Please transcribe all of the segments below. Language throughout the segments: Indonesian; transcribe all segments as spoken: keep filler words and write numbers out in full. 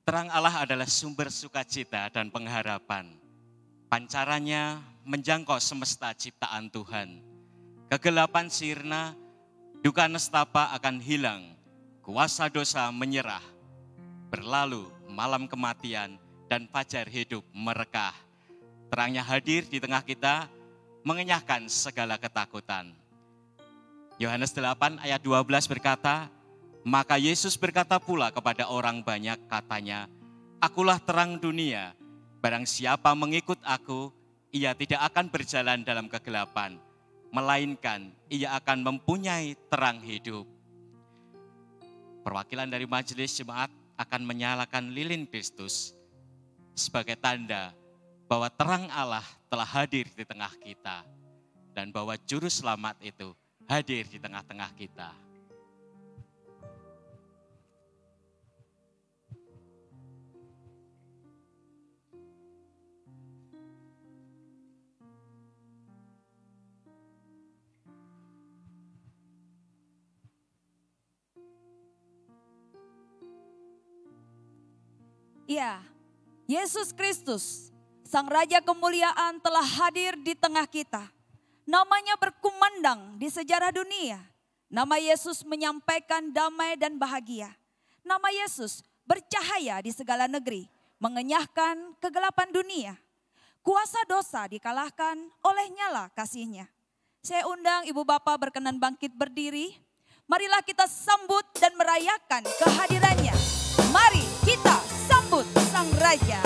Terang Allah adalah sumber sukacita dan pengharapan. Pancarannya menjangkau semesta ciptaan Tuhan. Kegelapan sirna, duka nestapa akan hilang, kuasa dosa menyerah. Berlalu malam kematian dan fajar hidup merekah. Terangnya hadir di tengah kita, mengenyahkan segala ketakutan. Yohanes delapan ayat dua belas berkata, maka Yesus berkata pula kepada orang banyak, katanya, akulah terang dunia, barang siapa mengikut aku, ia tidak akan berjalan dalam kegelapan, melainkan ia akan mempunyai terang hidup. Perwakilan dari majelis jemaat akan menyalakan lilin Kristus sebagai tanda bahwa terang Allah telah hadir di tengah kita dan bahwa juru selamat itu hadir di tengah-tengah kita. Ya, Yesus Kristus, Sang Raja Kemuliaan telah hadir di tengah kita. Namanya berkumandang di sejarah dunia. Nama Yesus menyampaikan damai dan bahagia. Nama Yesus bercahaya di segala negeri, mengenyahkan kegelapan dunia. Kuasa dosa dikalahkan oleh nyala kasih-Nya. Saya undang Ibu Bapak berkenan bangkit berdiri. Marilah kita sambut dan merayakan kehadirannya. Mari kita sambut Sang Raja.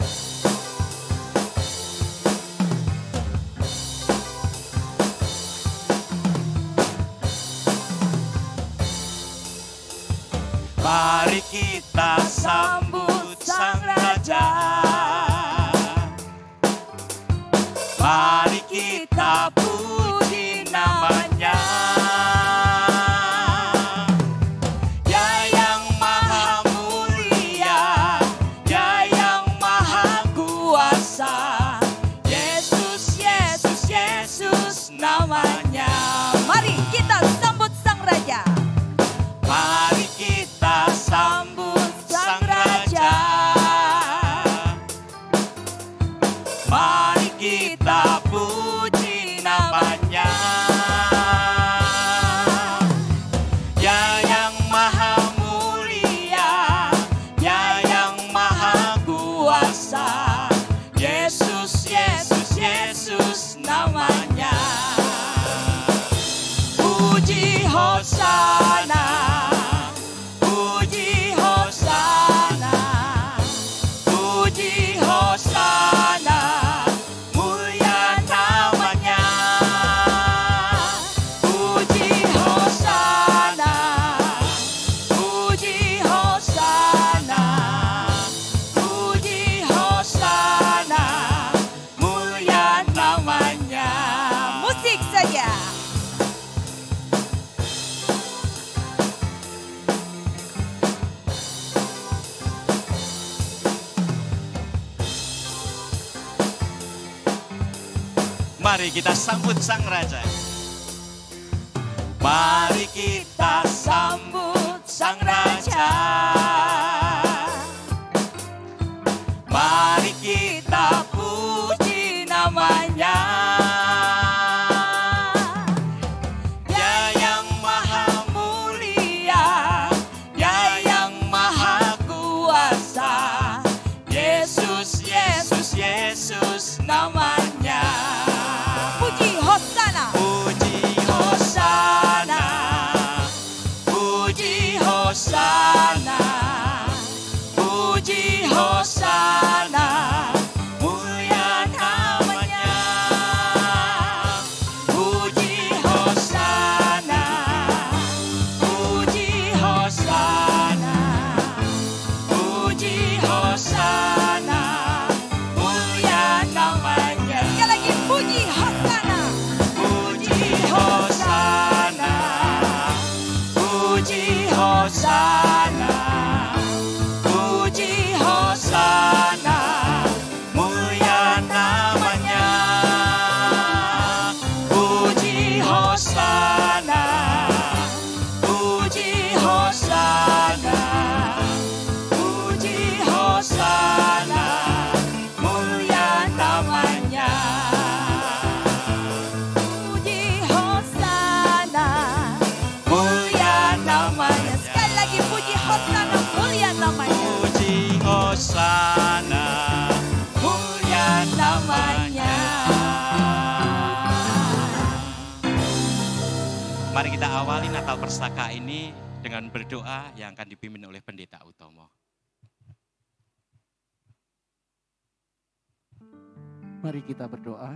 Mari kita sambut Sang Raja. Mari kita puji namanya. Namanya. Mari kita sambut Sang Raja. Mari kita sambut Sang Raja. Mari kita puji namanya. Ya yang maha mulia, ya yang maha kuasa. Yesus, Yesus, Yesus namanya. Hosana, puji Hosana, puji Hosana, mulia namanya. Puji Hosana, puji Hosana, puji Hosana, mulia namanya. Musik saja. Mari kita sambut Sang Raja. Mari kita sambut Sang Raja. Mari kita puji namanya. Ya yang maha mulia, ya yang maha kuasa. Yesus, Yesus, Yesus namanya. Puji Hosana. Puji Hosana, puji Hosana, puji Hosana, mulia namanya. Puji Hosana, puji Hosana, puji Hosana, mulia namanya. Sekali lagi puji Hosana. Puji Hosana, puji Hosana, puji Hosana, mulia namanya. Puji Hosana, puji Hosana, puji Hosana. Mari kita awali Natal Persaka ini dengan berdoa yang akan dipimpin oleh Pendeta Utomo. Mari kita berdoa.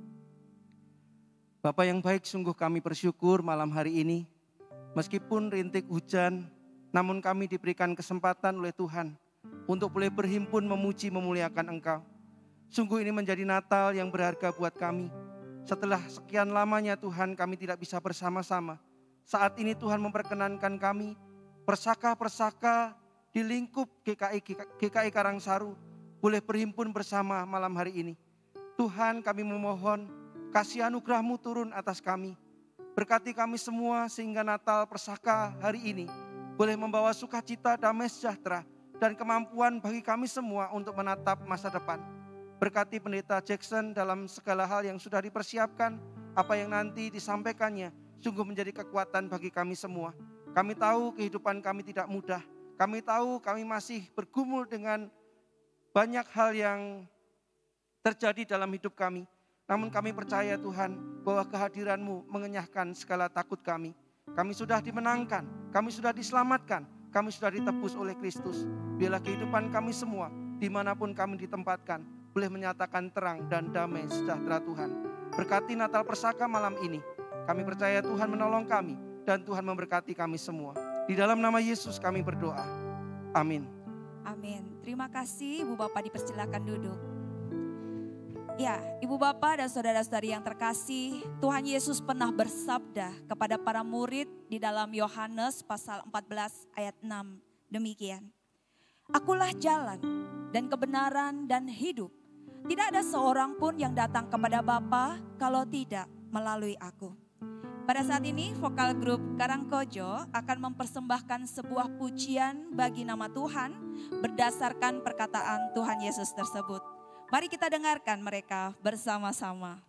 Bapa yang baik, sungguh kami bersyukur malam hari ini. Meskipun rintik hujan, namun kami diberikan kesempatan oleh Tuhan untuk boleh berhimpun memuji memuliakan Engkau. Sungguh ini menjadi Natal yang berharga buat kami. Setelah sekian lamanya Tuhan kami tidak bisa bersama-sama. Saat ini Tuhan memperkenankan kami persaka-persaka di lingkup G K I, G K I Karangsaru boleh berhimpun bersama malam hari ini. Tuhan, kami memohon kasih anugerah-Mu turun atas kami. Berkati kami semua sehingga Natal Persaka hari ini boleh membawa sukacita, damai sejahtera dan kemampuan bagi kami semua untuk menatap masa depan. Berkati Pendeta Jackson dalam segala hal yang sudah dipersiapkan, apa yang nanti disampaikannya sungguh menjadi kekuatan bagi kami semua. Kami tahu kehidupan kami tidak mudah. Kami tahu kami masih bergumul dengan banyak hal yang terjadi dalam hidup kami. Namun kami percaya Tuhan bahwa kehadiran-Mu mengenyahkan segala takut kami. Kami sudah dimenangkan, kami sudah diselamatkan, kami sudah ditebus oleh Kristus. Biarlah kehidupan kami semua dimanapun kami ditempatkan boleh menyatakan terang dan damai sejahtera Tuhan. Berkati Natal Persaka malam ini. Kami percaya Tuhan menolong kami dan Tuhan memberkati kami semua. Di dalam nama Yesus kami berdoa. Amin. Amin. Terima kasih Ibu Bapak, dipersilakan duduk. Ya, Ibu Bapak dan saudara-saudari yang terkasih, Tuhan Yesus pernah bersabda kepada para murid di dalam Yohanes pasal empat belas ayat enam. Demikian. Akulah jalan dan kebenaran dan hidup. Tidak ada seorang pun yang datang kepada Bapa kalau tidak melalui aku. Pada saat ini vokal grup Karangkojo akan mempersembahkan sebuah pujian bagi nama Tuhan berdasarkan perkataan Tuhan Yesus tersebut. Mari kita dengarkan mereka bersama-sama.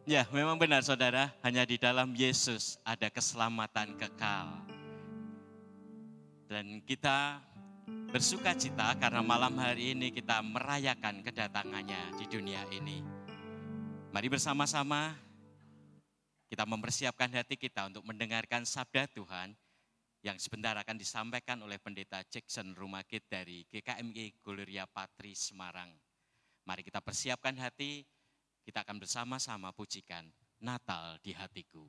Ya, memang benar saudara, hanya di dalam Yesus ada keselamatan kekal. Dan kita bersuka cita karena malam hari ini kita merayakan kedatangannya di dunia ini. Mari bersama-sama kita mempersiapkan hati kita untuk mendengarkan sabda Tuhan yang sebentar akan disampaikan oleh Pendeta Jackson Rumagit dari G K M I Gloria Patri Semarang. Mari kita persiapkan hati, kita akan bersama-sama pujikan Natal di Hatiku.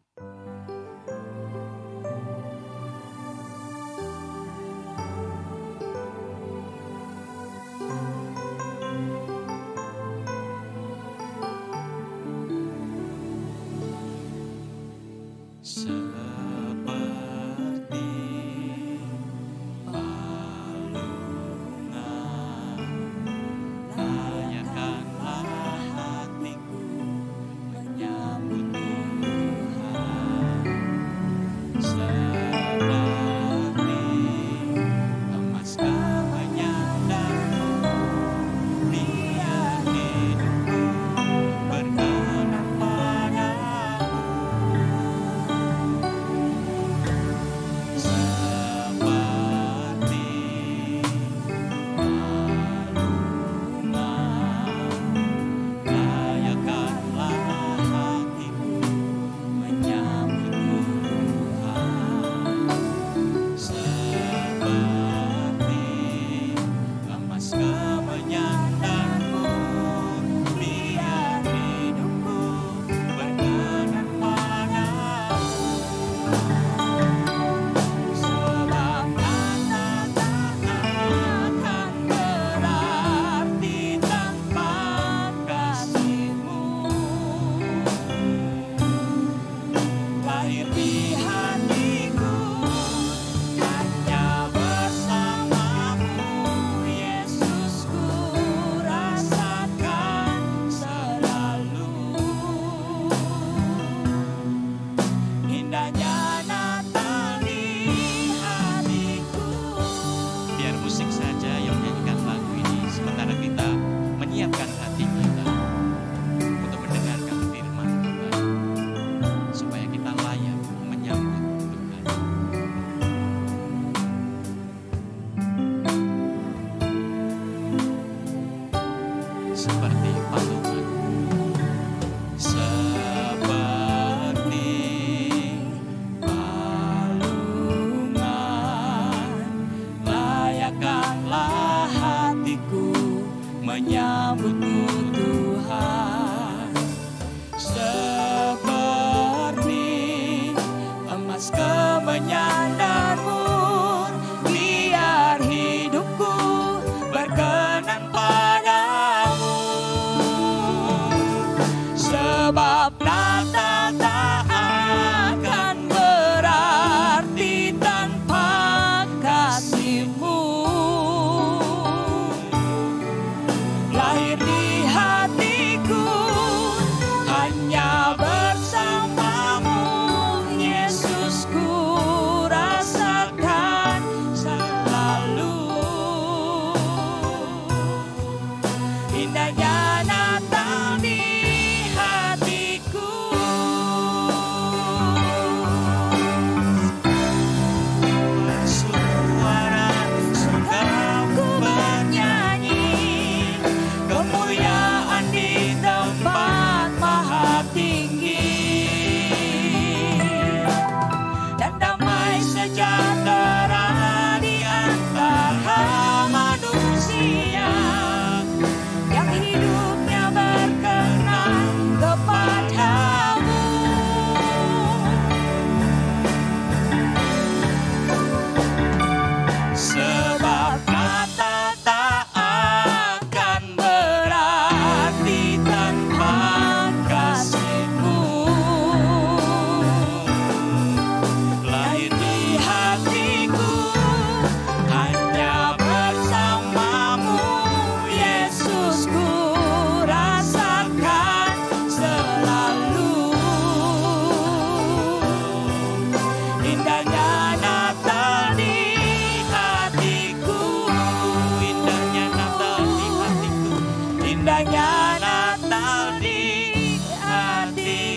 indahnya Natal di hati.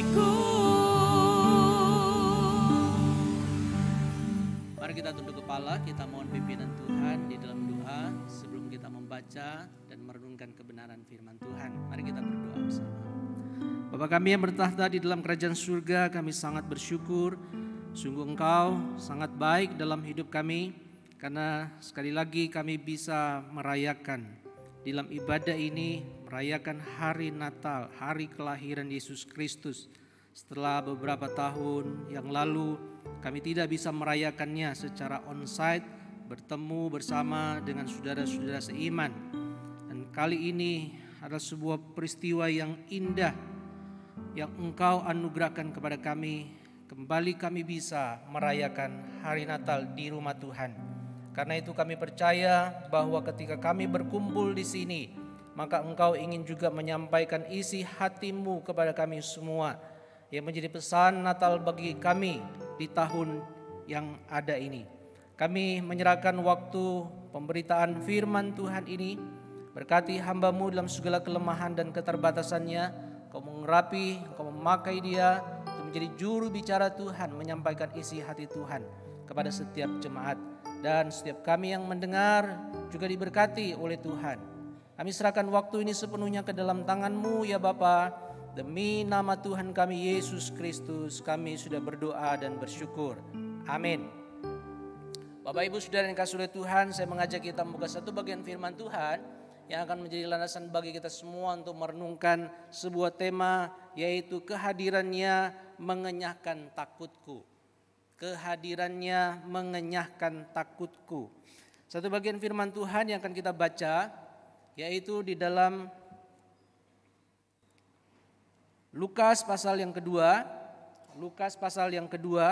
Allah, kita mohon pimpinan Tuhan di dalam doa sebelum kita membaca dan merenungkan kebenaran firman Tuhan. Mari kita berdoa bersama. Bapa kami yang bertahta di dalam kerajaan surga, kami sangat bersyukur. Sungguh Engkau sangat baik dalam hidup kami, karena sekali lagi kami bisa merayakan dalam ibadah ini, merayakan hari Natal, hari kelahiran Yesus Kristus. Setelah beberapa tahun yang lalu kami tidak bisa merayakannya secara onsite, bertemu bersama dengan saudara-saudara seiman. Dan kali ini adalah sebuah peristiwa yang indah yang Engkau anugerahkan kepada kami. Kembali kami bisa merayakan hari Natal di rumah Tuhan. Karena itu kami percaya bahwa ketika kami berkumpul di sini, maka Engkau ingin juga menyampaikan isi hati-Mu kepada kami semua, yang menjadi pesan Natal bagi kami di tahun yang ada ini. Kami menyerahkan waktu pemberitaan firman Tuhan ini. Berkati hamba-Mu dalam segala kelemahan dan keterbatasannya. Kau mengurapi, Kau memakai dia untuk menjadi juru bicara Tuhan, menyampaikan isi hati Tuhan kepada setiap jemaat. Dan setiap kami yang mendengar juga diberkati oleh Tuhan. Kami serahkan waktu ini sepenuhnya ke dalam tangan-Mu ya Bapa. Demi nama Tuhan kami Yesus Kristus, kami sudah berdoa dan bersyukur. Amin. Bapak Ibu Saudara yang kasih oleh Tuhan, saya mengajak kita membuka satu bagian firman Tuhan yang akan menjadi landasan bagi kita semua untuk merenungkan sebuah tema, yaitu kehadirannya mengenyahkan takutku. Kehadirannya mengenyahkan takutku. Satu bagian firman Tuhan yang akan kita baca, yaitu di dalam Lukas pasal yang kedua, Lukas pasal yang kedua,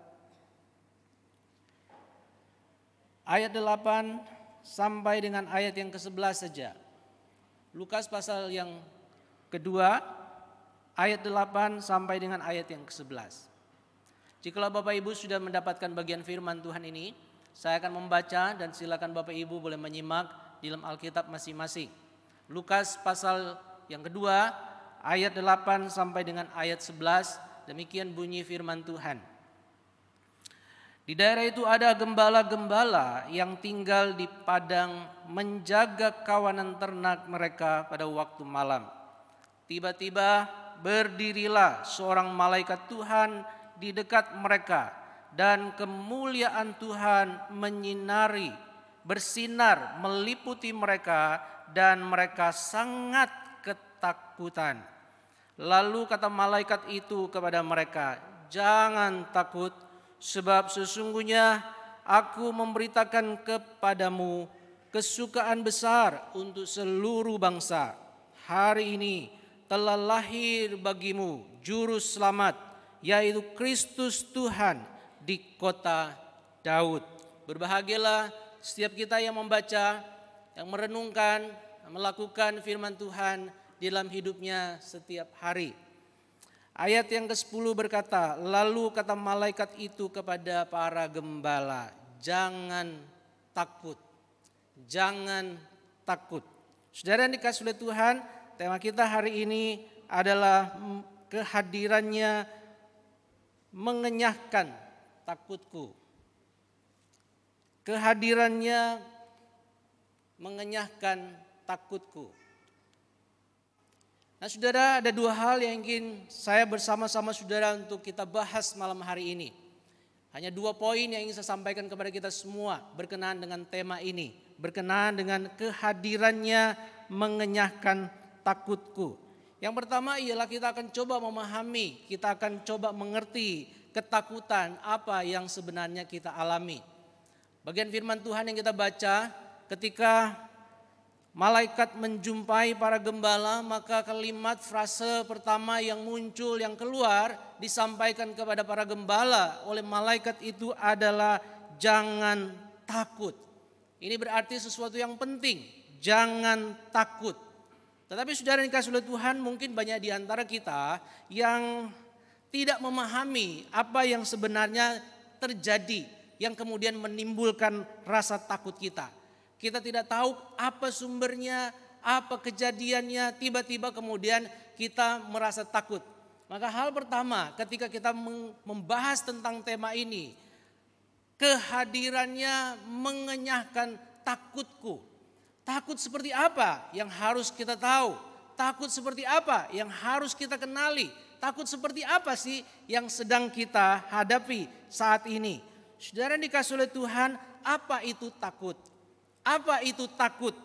ayat delapan sampai dengan ayat yang kesebelas saja. Lukas pasal yang kedua, ayat delapan sampai dengan ayat yang kesebelas. Jikalau Bapak Ibu sudah mendapatkan bagian firman Tuhan ini, saya akan membaca dan silakan Bapak Ibu boleh menyimak di dalam Alkitab masing-masing. Lukas pasal yang kedua, ayat delapan sampai dengan ayat sebelas, demikian bunyi firman Tuhan. Di daerah itu ada gembala-gembala yang tinggal di padang menjaga kawanan ternak mereka pada waktu malam. Tiba-tiba berdirilah seorang malaikat Tuhan di dekat mereka, dan kemuliaan Tuhan menyinari, bersinar meliputi mereka, dan mereka sangat ketakutan. Lalu kata malaikat itu kepada mereka, "Jangan takut, sebab sesungguhnya aku memberitakan kepadamu kesukaan besar untuk seluruh bangsa. Hari ini telah lahir bagimu juru selamat, yaitu Kristus Tuhan di kota Daud." Berbahagialah setiap kita yang membaca, yang merenungkan, melakukan firman Tuhan di dalam hidupnya setiap hari. Ayat yang kesepuluh berkata, lalu kata malaikat itu kepada para gembala, "Jangan takut, jangan takut." Saudara yang dikasihi oleh Tuhan, tema kita hari ini adalah kehadirannya mengenyahkan takutku. Kehadirannya mengenyahkan takutku. Nah saudara, ada dua hal yang ingin saya bersama-sama saudara untuk kita bahas malam hari ini. Hanya dua poin yang ingin saya sampaikan kepada kita semua berkenaan dengan tema ini. Berkenaan dengan kehadirannya mengenyahkan takutku. Yang pertama ialah kita akan coba memahami, kita akan coba mengerti ketakutan apa yang sebenarnya kita alami. Bagian firman Tuhan yang kita baca, ketika malaikat menjumpai para gembala, maka kalimat frase pertama yang muncul, yang keluar disampaikan kepada para gembala oleh malaikat itu adalah jangan takut. Ini berarti sesuatu yang penting, jangan takut. Tetapi saudara yang dikasihi oleh Tuhan, mungkin banyak di antara kita yang tidak memahami apa yang sebenarnya terjadi, yang kemudian menimbulkan rasa takut kita. Kita tidak tahu apa sumbernya, apa kejadiannya, tiba-tiba kemudian kita merasa takut. Maka hal pertama ketika kita membahas tentang tema ini, kehadirannya mengenyahkan takutku. Takut seperti apa yang harus kita tahu? Takut seperti apa yang harus kita kenali? Takut seperti apa sih yang sedang kita hadapi saat ini? Saudara dikasih oleh Tuhan, apa itu takut? Apa itu takut?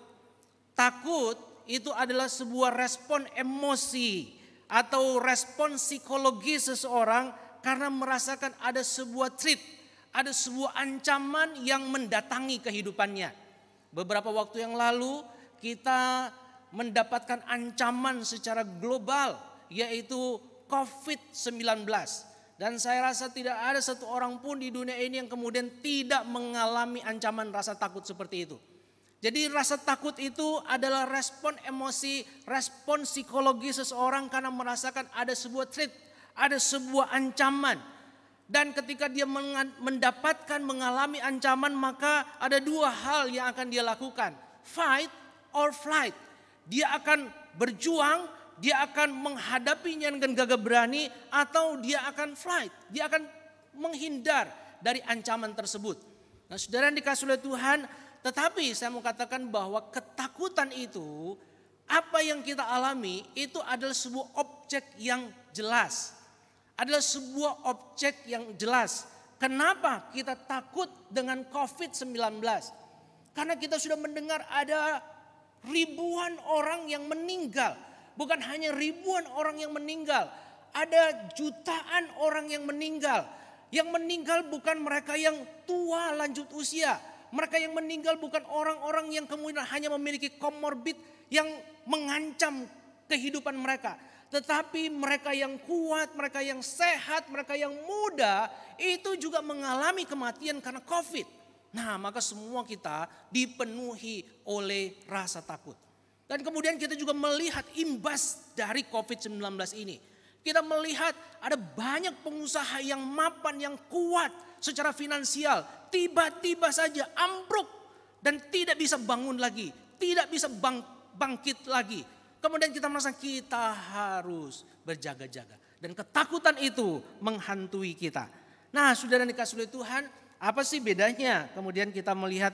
Takut itu adalah sebuah respon emosi atau respon psikologi seseorang karena merasakan ada sebuah threat, ada sebuah ancaman yang mendatangi kehidupannya. Beberapa waktu yang lalu kita mendapatkan ancaman secara global yaitu covid sembilan belas. Dan saya rasa tidak ada satu orang pun di dunia ini yang kemudian tidak mengalami ancaman rasa takut seperti itu. Jadi rasa takut itu adalah respon emosi, respon psikologi seseorang karena merasakan ada sebuah threat, ada sebuah ancaman. Dan ketika dia mendapatkan, mengalami ancaman, maka ada dua hal yang akan dia lakukan. Fight or flight. Dia akan berjuang, dia akan menghadapinya dengan gagah berani, atau dia akan flight. Dia akan menghindar dari ancaman tersebut. Nah, saudara yang dikasih oleh Tuhan, tetapi saya mau katakan bahwa ketakutan itu, apa yang kita alami itu adalah sebuah objek yang jelas. Adalah sebuah objek yang jelas. Kenapa kita takut dengan covid sembilan belas? Karena kita sudah mendengar ada ribuan orang yang meninggal. Bukan hanya ribuan orang yang meninggal. Ada jutaan orang yang meninggal. Yang meninggal bukan mereka yang tua lanjut usia. Mereka yang meninggal bukan orang-orang yang kemudian hanya memiliki komorbid yang mengancam kehidupan mereka. Tetapi mereka yang kuat, mereka yang sehat, mereka yang muda itu juga mengalami kematian karena COVID. Nah, maka semua kita dipenuhi oleh rasa takut. Dan kemudian kita juga melihat imbas dari covid sembilan belas ini. Kita melihat ada banyak pengusaha yang mapan, yang kuat secara finansial. Tiba-tiba saja ambruk dan tidak bisa bangun lagi. Tidak bisa bang, bangkit lagi. Kemudian kita merasa kita harus berjaga-jaga. Dan ketakutan itu menghantui kita. Nah, saudara dikasih oleh Tuhan, apa sih bedanya? Kemudian kita melihat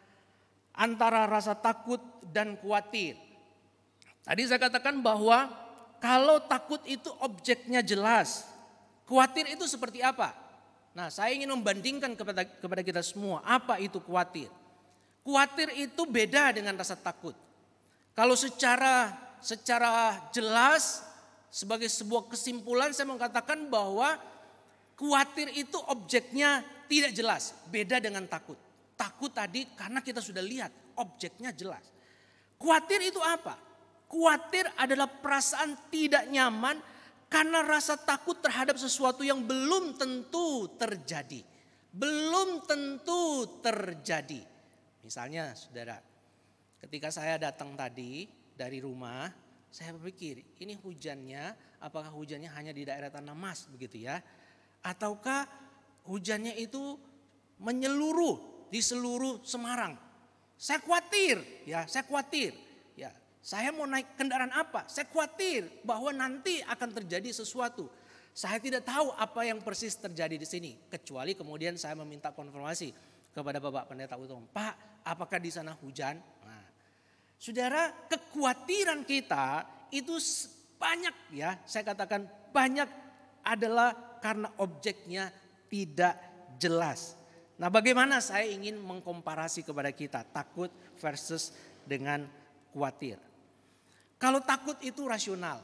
antara rasa takut dan khawatir. Tadi saya katakan bahwa kalau takut itu objeknya jelas. Khawatir itu seperti apa? Nah, saya ingin membandingkan kepada kepada kita semua, apa itu khawatir. Khawatir itu beda dengan rasa takut. Kalau secara secara jelas sebagai sebuah kesimpulan saya mengatakan bahwa khawatir itu objeknya tidak jelas, beda dengan takut. Takut tadi karena kita sudah lihat objeknya jelas. Khawatir itu apa? Khawatir adalah perasaan tidak nyaman karena rasa takut terhadap sesuatu yang belum tentu terjadi. Belum tentu terjadi. Misalnya saudara, ketika saya datang tadi dari rumah, saya berpikir ini hujannya, apakah hujannya hanya di daerah Tanah Mas begitu ya? Ataukah hujannya itu menyeluruh di seluruh Semarang? Saya khawatir ya, saya khawatir. Ya, saya mau naik kendaraan apa? Saya khawatir bahwa nanti akan terjadi sesuatu. Saya tidak tahu apa yang persis terjadi di sini. Kecuali kemudian saya meminta konfirmasi kepada Bapak Pendeta Utomo. Pak, apakah di sana hujan? Nah, saudara, kekhawatiran kita itu banyak ya. Saya katakan banyak adalah karena objeknya tidak jelas. Nah, bagaimana saya ingin mengkomparasi kepada kita takut versus dengan khawatir. Kalau takut itu rasional,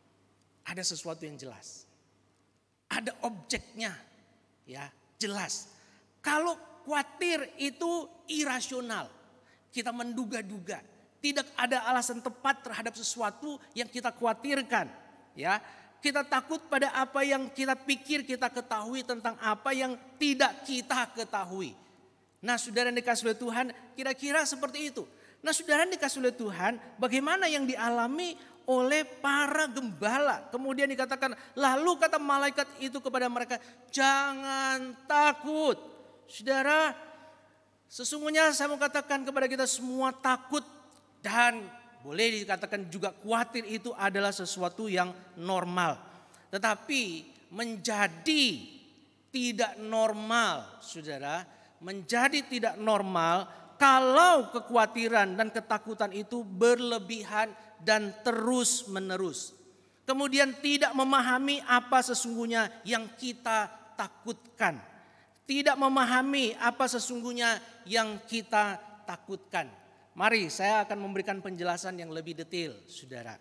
ada sesuatu yang jelas, ada objeknya, ya jelas. Kalau khawatir itu irasional, kita menduga-duga, tidak ada alasan tepat terhadap sesuatu yang kita khawatirkan, ya. Kita takut pada apa yang kita pikir kita ketahui tentang apa yang tidak kita ketahui. Nah, saudara yang dikasih oleh Tuhan, kira-kira seperti itu. Nah, saudara yang dikasih oleh Tuhan, bagaimana yang dialami oleh para gembala? Kemudian dikatakan, lalu kata malaikat itu kepada mereka, jangan takut. Saudara, sesungguhnya saya mau katakan kepada kita semua, takut dan boleh dikatakan juga khawatir itu adalah sesuatu yang normal. Tetapi menjadi tidak normal, saudara, menjadi tidak normal kalau kekhawatiran dan ketakutan itu berlebihan dan terus menerus. Kemudian tidak memahami apa sesungguhnya yang kita takutkan. Tidak memahami apa sesungguhnya yang kita takutkan. Mari saya akan memberikan penjelasan yang lebih detail, saudara.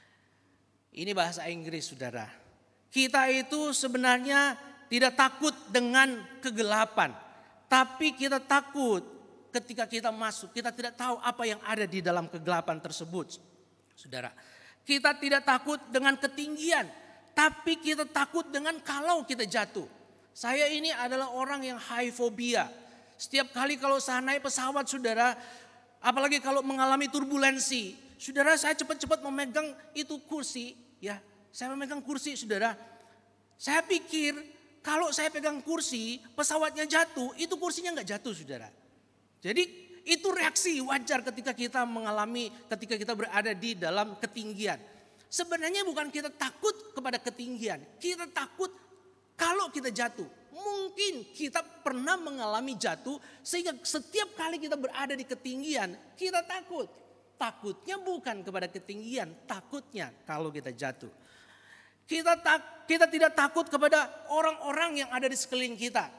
Ini bahasa Inggris, saudara. Kita itu sebenarnya tidak takut dengan kegelapan. Tapi kita takut ketika kita masuk. Kita tidak tahu apa yang ada di dalam kegelapan tersebut, saudara. Kita tidak takut dengan ketinggian. Tapi kita takut dengan kalau kita jatuh. Saya ini adalah orang yang high phobia. Setiap kali kalau saya naik pesawat, saudara, apalagi kalau mengalami turbulensi, saudara, saya cepat-cepat memegang itu kursi, ya, saya memegang kursi, saudara. Saya pikir kalau saya pegang kursi, pesawatnya jatuh, itu kursinya nggak jatuh, saudara. Jadi itu reaksi wajar ketika kita mengalami, ketika kita berada di dalam ketinggian. Sebenarnya bukan kita takut kepada ketinggian, kita takut kalau kita jatuh. Mungkin kita pernah mengalami jatuh sehingga setiap kali kita berada di ketinggian kita takut. Takutnya bukan kepada ketinggian, takutnya kalau kita jatuh. Kita tak, kita tidak takut kepada orang-orang yang ada di sekeliling kita.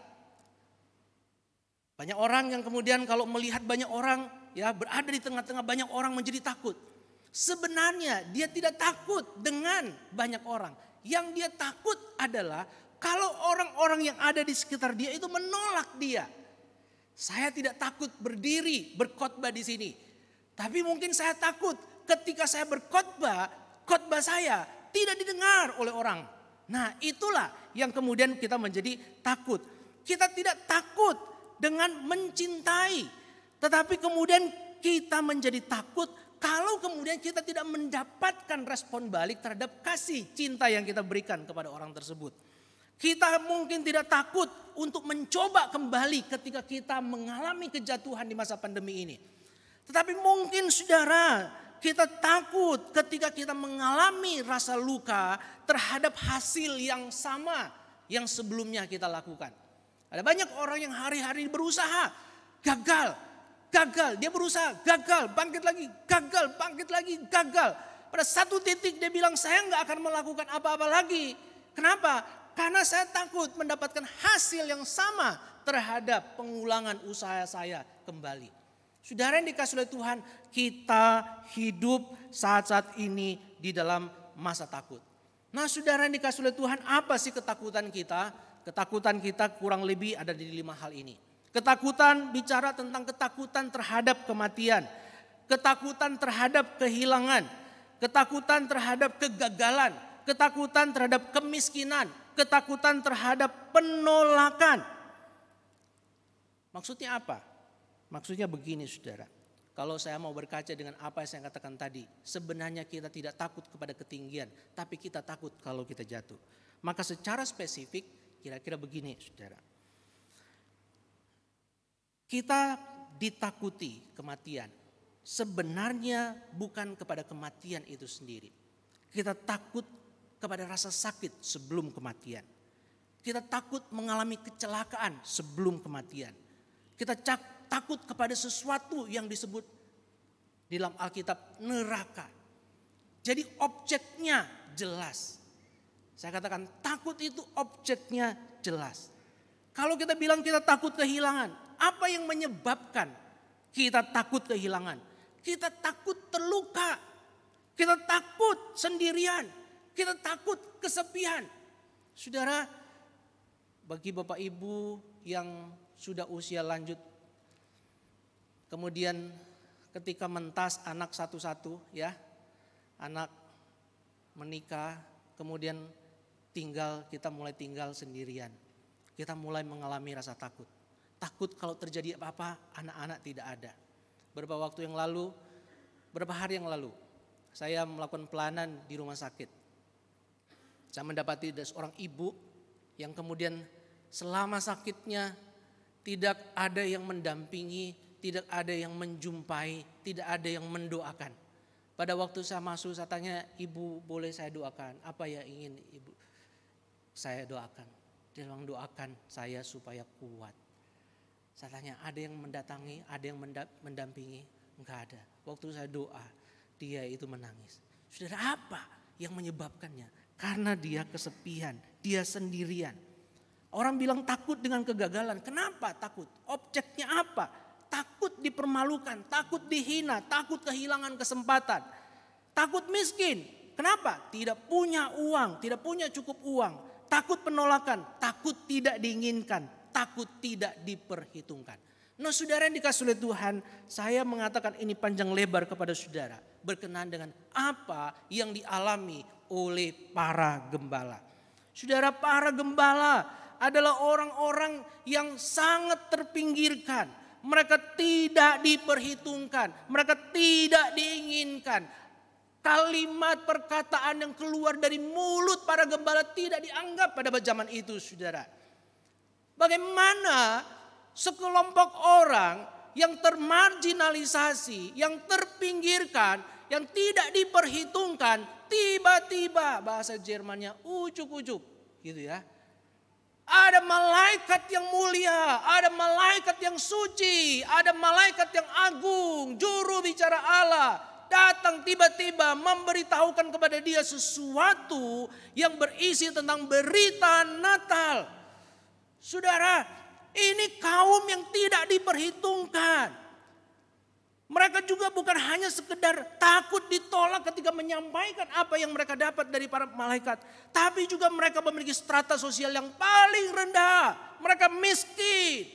Banyak orang yang kemudian kalau melihat banyak orang ya berada di tengah-tengah banyak orang menjadi takut. Sebenarnya dia tidak takut dengan banyak orang. Yang dia takut adalah kalau orang-orang yang ada di sekitar dia itu menolak dia. Saya tidak takut berdiri berkhotbah di sini. Tapi mungkin saya takut ketika saya berkhotbah, khotbah saya tidak didengar oleh orang. Nah, itulah yang kemudian kita menjadi takut. Kita tidak takut dengan mencintai, tetapi kemudian kita menjadi takut kalau kemudian kita tidak mendapatkan respon balik terhadap kasih cinta yang kita berikan kepada orang tersebut. Kita mungkin tidak takut untuk mencoba kembali ketika kita mengalami kejatuhan di masa pandemi ini. Tetapi mungkin saudara, kita takut ketika kita mengalami rasa luka terhadap hasil yang sama yang sebelumnya kita lakukan. Ada banyak orang yang hari-hari berusaha, gagal, gagal, dia berusaha, gagal, bangkit lagi, gagal, bangkit lagi, gagal. Pada satu titik dia bilang saya nggak akan melakukan apa-apa lagi. Kenapa? Karena saya takut mendapatkan hasil yang sama terhadap pengulangan usaha saya kembali. Saudara yang dikasihi oleh Tuhan, kita hidup saat-saat ini di dalam masa takut. Nah, saudara yang dikasihi oleh Tuhan, apa sih ketakutan kita? Ketakutan kita kurang lebih ada di lima hal ini. Ketakutan bicara tentang ketakutan terhadap kematian, ketakutan terhadap kehilangan, ketakutan terhadap kegagalan, ketakutan terhadap kemiskinan, ketakutan terhadap penolakan. Maksudnya apa? Maksudnya begini, saudara. Kalau saya mau berkaca dengan apa yang saya katakan tadi, sebenarnya kita tidak takut kepada ketinggian, tapi kita takut kalau kita jatuh. Maka secara spesifik kira-kira begini, saudara. Kita ditakuti kematian. Sebenarnya bukan kepada kematian itu sendiri. Kita takut kepada rasa sakit sebelum kematian. Kita takut mengalami kecelakaan sebelum kematian. Kita cak, takut kepada sesuatu yang disebut di dalam Alkitab neraka. Jadi objeknya jelas. Saya katakan takut itu objeknya jelas. Kalau kita bilang kita takut kehilangan, apa yang menyebabkan kita takut kehilangan? Kita takut terluka. Kita takut sendirian. Kita takut kesepian. Saudara, bagi Bapak Ibu yang sudah usia lanjut, kemudian ketika mentas anak satu-satu ya, anak menikah, kemudian tinggal, kita mulai tinggal sendirian. Kita mulai mengalami rasa takut. Takut kalau terjadi apa-apa, anak-anak tidak ada. Beberapa waktu yang lalu, beberapa hari yang lalu, saya melakukan pelayanan di rumah sakit. Saya mendapati ada seorang ibu yang kemudian selama sakitnya tidak ada yang mendampingi, tidak ada yang menjumpai, tidak ada yang mendoakan. Pada waktu saya masuk, saya tanya, ibu boleh saya doakan? Apa yang ingin ibu saya doakan? Dia bilang, doakan saya supaya kuat. Saya tanya, ada yang mendatangi, ada yang mendampingi? Enggak ada. Waktu saya doa, dia itu menangis. Saudara, apa yang menyebabkannya? Karena dia kesepian, dia sendirian. Orang bilang takut dengan kegagalan. Kenapa takut? Objeknya apa? Takut dipermalukan, takut dihina, takut kehilangan kesempatan. Takut miskin. Kenapa? Tidak punya uang, tidak punya cukup uang. Takut penolakan, takut tidak diinginkan, takut tidak diperhitungkan. Nah, saudara yang dikasih oleh Tuhan, saya mengatakan ini panjang lebar kepada saudara. Berkenaan dengan apa yang dialami oleh para gembala. Saudara, para gembala adalah orang-orang yang sangat terpinggirkan. Mereka tidak diperhitungkan, mereka tidak diinginkan. Kalimat perkataan yang keluar dari mulut para gembala tidak dianggap pada zaman itu, saudara. Bagaimana sekelompok orang yang termarginalisasi, yang terpinggirkan, yang tidak diperhitungkan, tiba-tiba bahasa Jermannya ujuk-ujuk, gitu ya. Ada malaikat yang mulia, ada malaikat yang suci, ada malaikat yang agung, juru bicara Allah datang tiba-tiba memberitahukan kepada dia sesuatu yang berisi tentang berita Natal. Saudara, ini kaum yang tidak diperhitungkan. Mereka juga bukan hanya sekedar takut ditolak ketika menyampaikan apa yang mereka dapat dari para malaikat. Tapi juga mereka memiliki strata sosial yang paling rendah. Mereka miskin.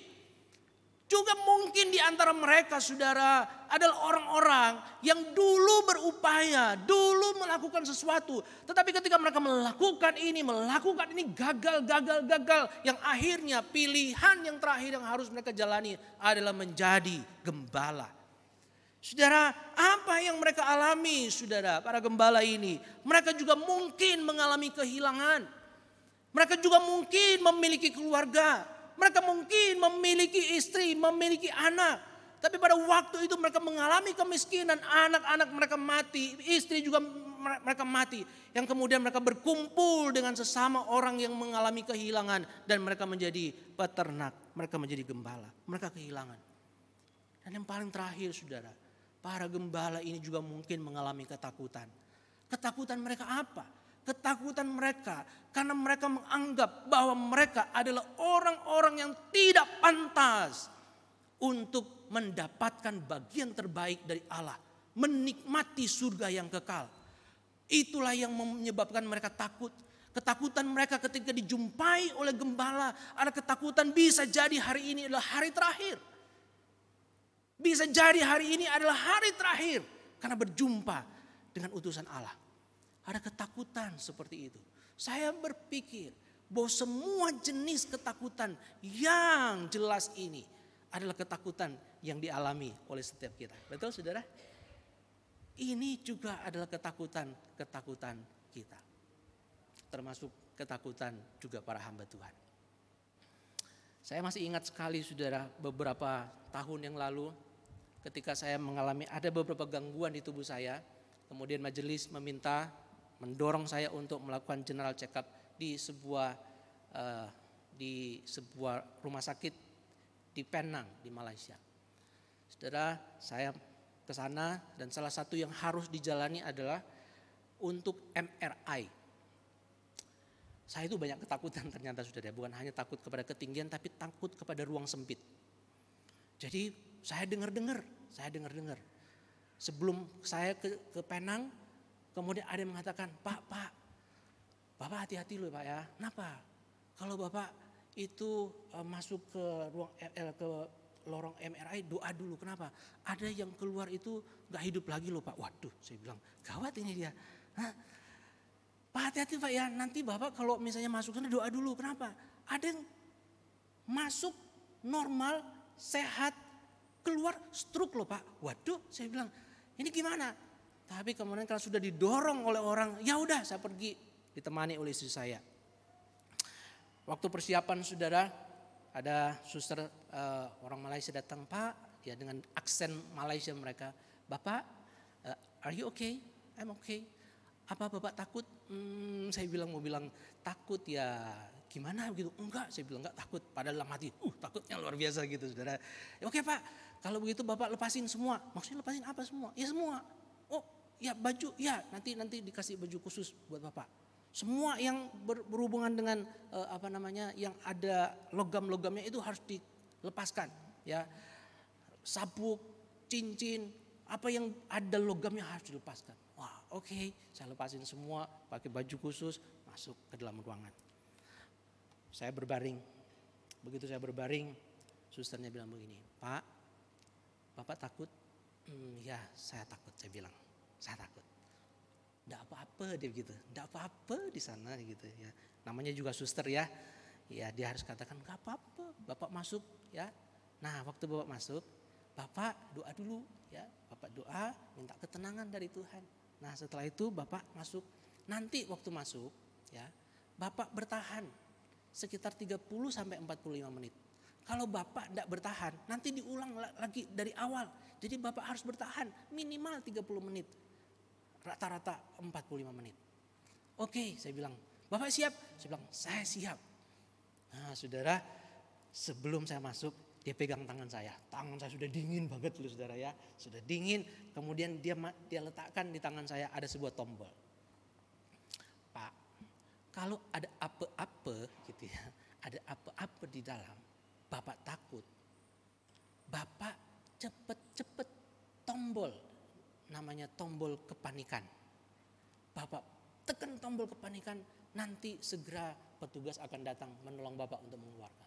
Juga mungkin di antara mereka, saudara, adalah orang-orang yang dulu berupaya, dulu melakukan sesuatu. Tetapi ketika mereka melakukan ini, melakukan ini gagal, gagal, gagal. Yang akhirnya pilihan yang terakhir yang harus mereka jalani adalah menjadi gembala. Saudara, apa yang mereka alami, saudara, para gembala ini? Mereka juga mungkin mengalami kehilangan. Mereka juga mungkin memiliki keluarga. Mereka mungkin memiliki istri, memiliki anak. Tapi pada waktu itu mereka mengalami kemiskinan, anak-anak mereka mati, istri juga mereka mati. Yang kemudian mereka berkumpul dengan sesama orang yang mengalami kehilangan. Dan mereka menjadi peternak, mereka menjadi gembala, mereka kehilangan. Dan yang paling terakhir, saudara, para gembala ini juga mungkin mengalami ketakutan. Ketakutan mereka apa? Ketakutan mereka karena mereka menganggap bahwa mereka adalah orang-orang yang tidak pantas untuk mendapatkan bagian terbaik dari Allah. Menikmati surga yang kekal. Itulah yang menyebabkan mereka takut. Ketakutan mereka ketika dijumpai oleh gembala. Ada ketakutan bisa jadi hari ini adalah hari terakhir. Bisa jadi hari ini adalah hari terakhir karena berjumpa dengan utusan Allah. Ada ketakutan seperti itu. Saya berpikir bahwa semua jenis ketakutan yang jelas ini adalah ketakutan yang dialami oleh setiap kita. Betul, saudara? Ini juga adalah ketakutan-ketakutan kita. Termasuk ketakutan juga para hamba Tuhan. Saya masih ingat sekali, saudara, beberapa tahun yang lalu ketika saya mengalami ada beberapa gangguan di tubuh saya. Kemudian majelis meminta, mendorong saya untuk melakukan general check up di sebuah uh, di sebuah rumah sakit di Penang di Malaysia. Saudara, saya ke sana dan salah satu yang harus dijalani adalah untuk M R I. Saya itu banyak ketakutan ternyata, saudara, bukan hanya takut kepada ketinggian tapi takut kepada ruang sempit. Jadi saya dengar-dengar, saya dengar-dengar. Sebelum saya ke, ke Penang, kemudian ada yang mengatakan, Pak, Pak, Bapak hati-hati loh Pak ya. Kenapa? Kalau Bapak itu uh, masuk ke ruang uh, ke lorong M R I, doa dulu. Kenapa? Ada yang keluar itu gak hidup lagi loh Pak. Waduh, saya bilang gawat ini dia. Hah? Pak hati-hati Pak ya, nanti Bapak kalau misalnya masuk sana doa dulu. Kenapa? Ada yang masuk normal, sehat, keluar stroke loh Pak. Waduh, saya bilang ini gimana? Tapi kemudian kalau sudah didorong oleh orang, ya udah saya pergi, ditemani oleh istri saya. Waktu persiapan, saudara, ada suster uh, orang Malaysia datang, Pak, ya dengan aksen Malaysia mereka, Bapak, uh, are you okay? I'm okay. Apa Bapak takut? Hmm, saya bilang mau bilang takut ya, gimana begitu? Enggak, saya bilang enggak takut. Padahal dalam hati, uh takutnya luar biasa gitu saudara. Ya, oke Pak, kalau begitu Bapak lepasin semua. Maksudnya lepasin apa semua? Ya semua. Oh ya baju, ya nanti nanti dikasih baju khusus buat Bapak. Semua yang ber, berhubungan dengan uh, apa namanya, yang ada logam-logamnya itu harus dilepaskan. Ya, sabuk, cincin, apa yang ada logamnya harus dilepaskan. Wah oke, okay. Saya lepasin semua, pakai baju khusus, masuk ke dalam ruangan. Saya berbaring, begitu saya berbaring, susternya bilang begini, Pak, Bapak takut? Hmm, ya saya takut, saya bilang, saya takut. Nggak apa-apa dia begitu, nggak apa-apa di sana gitu ya. Namanya juga suster ya, ya dia harus katakan nggak apa-apa, Bapak masuk ya. Nah waktu Bapak masuk, Bapak doa dulu ya, Bapak doa minta ketenangan dari Tuhan. Nah setelah itu Bapak masuk, nanti waktu masuk ya, Bapak bertahan sekitar tiga puluh sampai empat puluh lima menit. Kalau Bapak tidak bertahan, nanti diulang lagi dari awal. Jadi Bapak harus bertahan minimal tiga puluh menit. Rata-rata empat puluh lima menit. Oke, saya bilang, Bapak siap? Saya bilang, saya siap. Nah saudara, sebelum saya masuk, dia pegang tangan saya. Tangan saya sudah dingin banget loh saudara ya. Sudah dingin, kemudian dia dia letakkan di tangan saya ada sebuah tombol. Pak, kalau ada apa-apa gitu ya, ada apa-apa di dalam, Bapak takut. Bapak cepet-cepet tombol, namanya tombol kepanikan. Bapak tekan tombol kepanikan, nanti segera petugas akan datang menolong Bapak untuk mengeluarkan.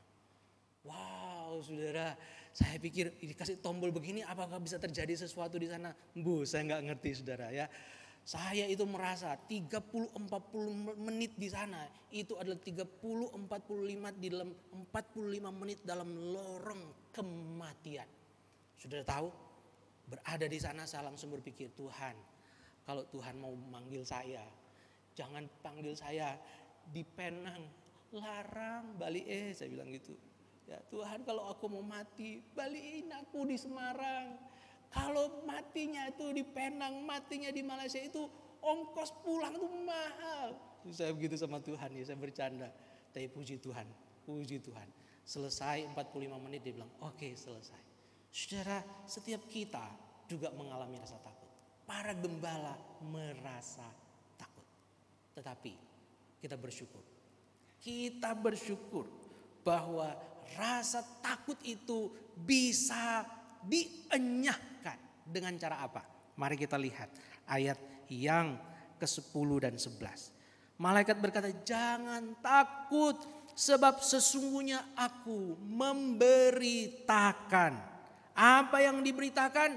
Wow saudara, saya pikir dikasih tombol begini apakah bisa terjadi sesuatu di sana? Bu, saya nggak ngerti saudara ya. Saya itu merasa tiga puluh sampai empat puluh menit di sana itu adalah tiga puluh sampai empat puluh lima di dalam empat puluh lima menit dalam lorong kematian. Sudah tahu? Berada di sana saya langsung berpikir, Tuhan, kalau Tuhan mau manggil saya, jangan panggil saya di Penang, larang balik eh saya bilang gitu. Ya Tuhan, kalau aku mau mati, balikin aku di Semarang. Kalau matinya itu di Penang, matinya di Malaysia itu ongkos pulang itu mahal. Saya begitu sama Tuhan ya, saya bercanda. Tapi puji Tuhan, puji Tuhan. Selesai empat puluh lima menit dia bilang, oke okay, selesai. Saudara, setiap kita juga mengalami rasa takut. Para gembala merasa takut. Tetapi kita bersyukur. Kita bersyukur bahwa rasa takut itu bisa dienyahkan dengan cara apa? Mari kita lihat ayat yang kesepuluh dan sebelas. Malaikat berkata, jangan takut sebab sesungguhnya aku memberitakan. Apa yang diberitakan?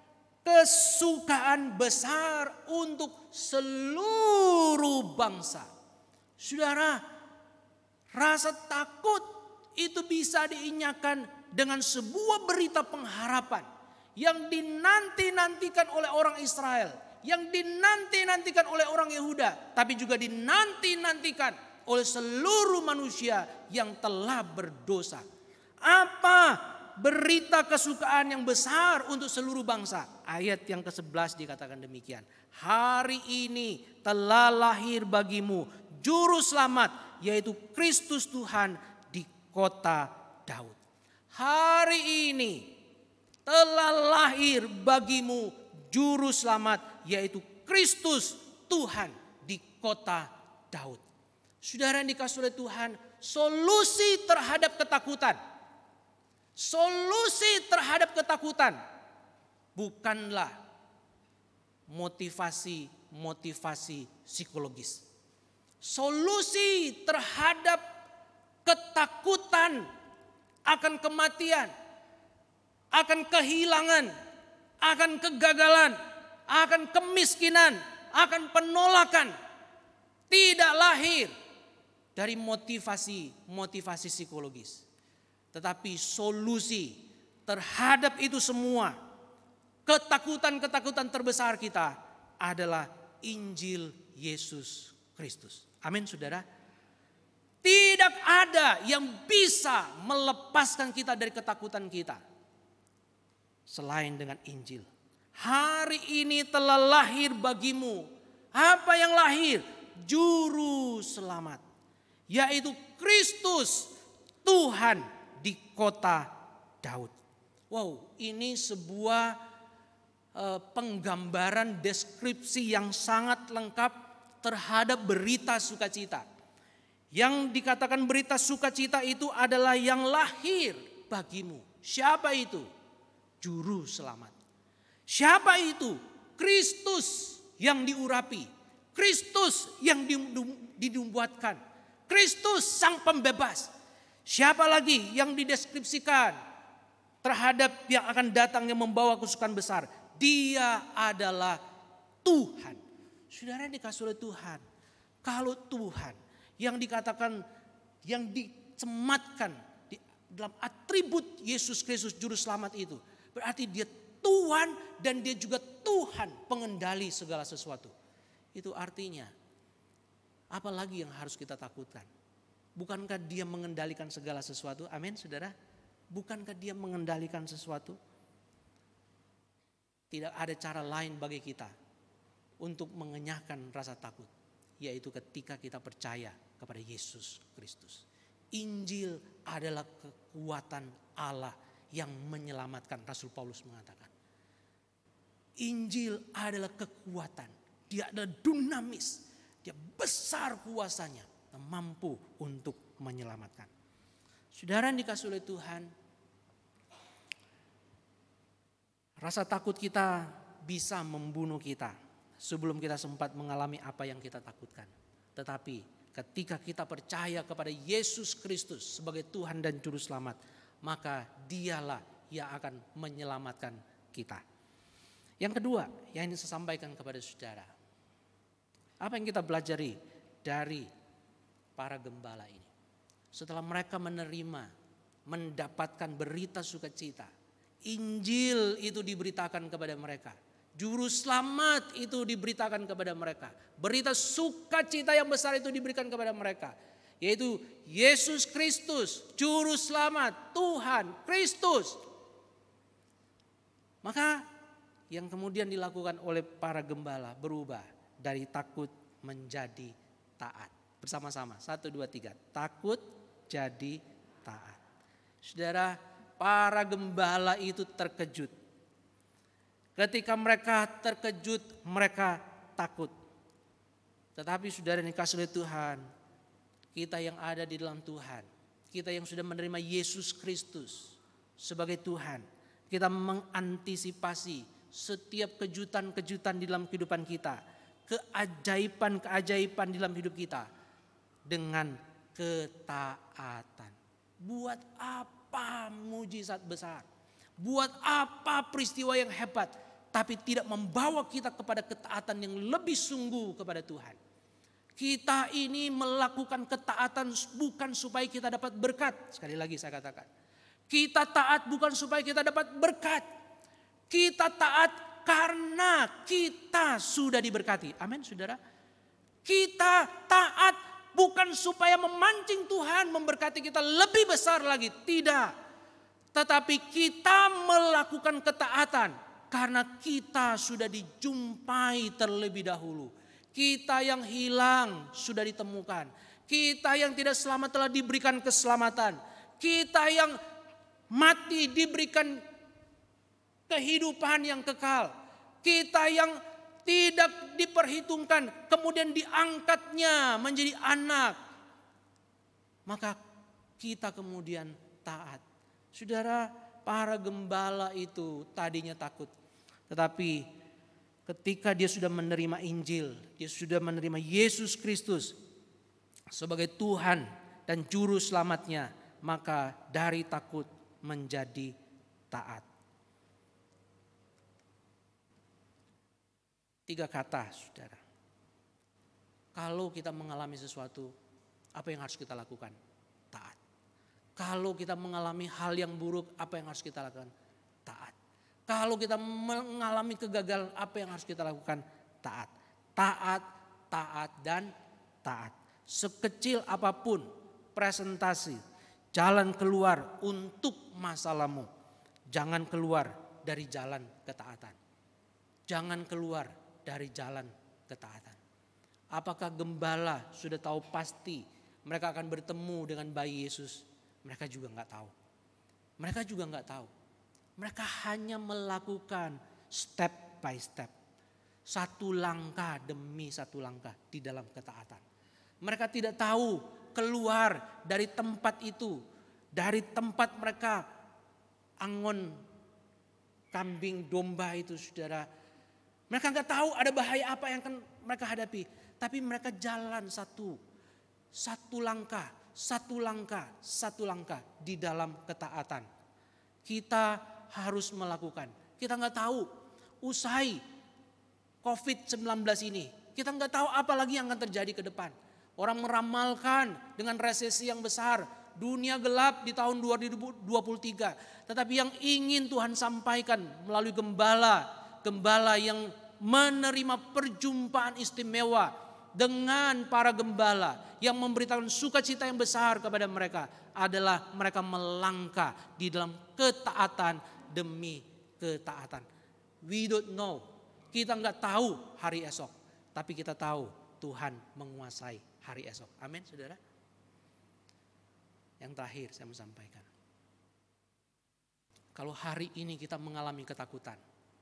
Kesukaan besar untuk seluruh bangsa. Saudara, rasa takut itu bisa dienyahkan dengan sebuah berita pengharapan yang dinanti-nantikan oleh orang Israel, yang dinanti-nantikan oleh orang Yehuda, tapi juga dinanti-nantikan oleh seluruh manusia yang telah berdosa. Apa berita kesukaan yang besar untuk seluruh bangsa? Ayat yang kesebelas dikatakan demikian. Hari ini telah lahir bagimu juru selamat, yaitu Kristus Tuhan di kota Daud. Hari ini telah lahir bagimu juru selamat, yaitu Kristus Tuhan di kota Daud. Saudara yang dikasihi oleh Tuhan, solusi terhadap ketakutan, solusi terhadap ketakutan bukanlah motivasi-motivasi psikologis. Solusi terhadap ketakutan akan kematian, akan kehilangan, akan kegagalan, akan kemiskinan, akan penolakan tidak lahir dari motivasi-motivasi psikologis. Tetapi solusi terhadap itu semua, ketakutan-ketakutan terbesar kita adalah Injil Yesus Kristus. Amin saudara. Tidak ada yang bisa melepaskan kita dari ketakutan kita selain dengan Injil. Hari ini telah lahir bagimu. Apa yang lahir? Juru selamat. yaitu Kristus Tuhan di kota Daud. Wow, ini sebuah uh, penggambaran deskripsi yang sangat lengkap terhadap berita sukacita. Yang dikatakan berita sukacita itu adalah yang lahir bagimu. Siapa itu? Juru selamat. Siapa itu? Kristus yang diurapi. Kristus yang dinubuatkan. Kristus sang pembebas. Siapa lagi yang dideskripsikan terhadap yang akan datang yang membawa kesukaan besar? Dia adalah Tuhan. Saudara dikasih oleh Tuhan. Kalau Tuhan yang dikatakan, yang dicematkan di dalam atribut Yesus Kristus Juru Selamat itu, berarti dia Tuhan dan dia juga Tuhan pengendali segala sesuatu. Itu artinya, apalagi yang harus kita takutkan? Bukankah dia mengendalikan segala sesuatu? Amin, saudara. Bukankah dia mengendalikan sesuatu? Tidak ada cara lain bagi kita untuk mengenyahkan rasa takut, yaitu ketika kita percaya kepada Yesus Kristus. Injil adalah kekuatan Allah yang menyelamatkan. Rasul Paulus mengatakan, Injil adalah kekuatan. Dia adalah dinamis. Dia besar kuasanya, mampu untuk menyelamatkan. Saudara yang dikasih oleh Tuhan, rasa takut kita bisa membunuh kita sebelum kita sempat mengalami apa yang kita takutkan. Tetapi ketika kita percaya kepada Yesus Kristus sebagai Tuhan dan Juru Selamat, maka dialah yang akan menyelamatkan kita. Yang kedua yang ingin saya sampaikan kepada saudara, apa yang kita pelajari dari para gembala ini? Setelah mereka menerima, mendapatkan berita sukacita, Injil itu diberitakan kepada mereka, Juru Selamat itu diberitakan kepada mereka, berita sukacita yang besar itu diberikan kepada mereka, yaitu Yesus Kristus, Juru Selamat, Tuhan Kristus. Maka yang kemudian dilakukan oleh para gembala berubah dari takut menjadi taat. Bersama-sama, satu, dua, tiga. Takut jadi taat. Saudara, para gembala itu terkejut. Ketika mereka terkejut, mereka takut. Tetapi saudara yang dikasihi oleh Tuhan, kita yang ada di dalam Tuhan, kita yang sudah menerima Yesus Kristus sebagai Tuhan, kita mengantisipasi setiap kejutan-kejutan di dalam kehidupan kita, keajaiban-keajaiban di dalam hidup kita dengan ketaatan. Buat apa mujizat besar? Buat apa peristiwa yang hebat? Tapi tidak membawa kita kepada ketaatan yang lebih sungguh kepada Tuhan. Kita ini melakukan ketaatan bukan supaya kita dapat berkat. Sekali lagi saya katakan, kita taat bukan supaya kita dapat berkat. Kita taat karena kita sudah diberkati. Amin, saudara. Kita taat bukan supaya memancing Tuhan memberkati kita lebih besar lagi. Tidak. Tetapi kita melakukan ketaatan karena kita sudah dijumpai terlebih dahulu. Kita yang hilang sudah ditemukan. Kita yang tidak selamat telah diberikan keselamatan. Kita yang mati diberikan kehidupan yang kekal. Kita yang tidak diperhitungkan kemudian diangkatnya menjadi anak. Maka kita kemudian taat. Saudara, para gembala itu tadinya takut. Tetapi ketika dia sudah menerima Injil, dia sudah menerima Yesus Kristus sebagai Tuhan dan Juru Selamatnya, maka dari takut menjadi taat. Tiga kata, saudara. Kalau kita mengalami sesuatu, apa yang harus kita lakukan? Taat. Kalau kita mengalami hal yang buruk, apa yang harus kita lakukan? Taat. Kalau kita mengalami kegagalan, apa yang harus kita lakukan? Taat. Taat, taat, dan taat. Sekecil apapun presentasi, jalan keluar untuk masalahmu, jangan keluar dari jalan ketaatan. Jangan keluar dari jalan ketaatan. Apakah gembala sudah tahu pasti mereka akan bertemu dengan bayi Yesus, mereka juga nggak tahu. Mereka juga nggak tahu. Mereka hanya melakukan step by step. Satu langkah demi satu langkah di dalam ketaatan. Mereka tidak tahu keluar dari tempat itu. Dari tempat mereka angon kambing domba itu, saudara. Mereka nggak tahu ada bahaya apa yang akan mereka hadapi. Tapi mereka jalan satu. Satu langkah, satu langkah, satu langkah di dalam ketaatan. Kita harus melakukan. Kita nggak tahu usai covid sembilan belas ini. Kita nggak tahu apa lagi yang akan terjadi ke depan. Orang meramalkan dengan resesi yang besar. Dunia gelap di tahun dua ribu dua puluh tiga. Tetapi yang ingin Tuhan sampaikan melalui gembala. Gembala yang menerima perjumpaan istimewa dengan para gembala yang memberitakan sukacita yang besar kepada mereka adalah mereka melangkah di dalam ketaatan demi ketaatan. We don't know, kita nggak tahu hari esok, tapi kita tahu Tuhan menguasai hari esok. Amin, saudara. Yang terakhir saya mau sampaikan, kalau hari ini kita mengalami ketakutan,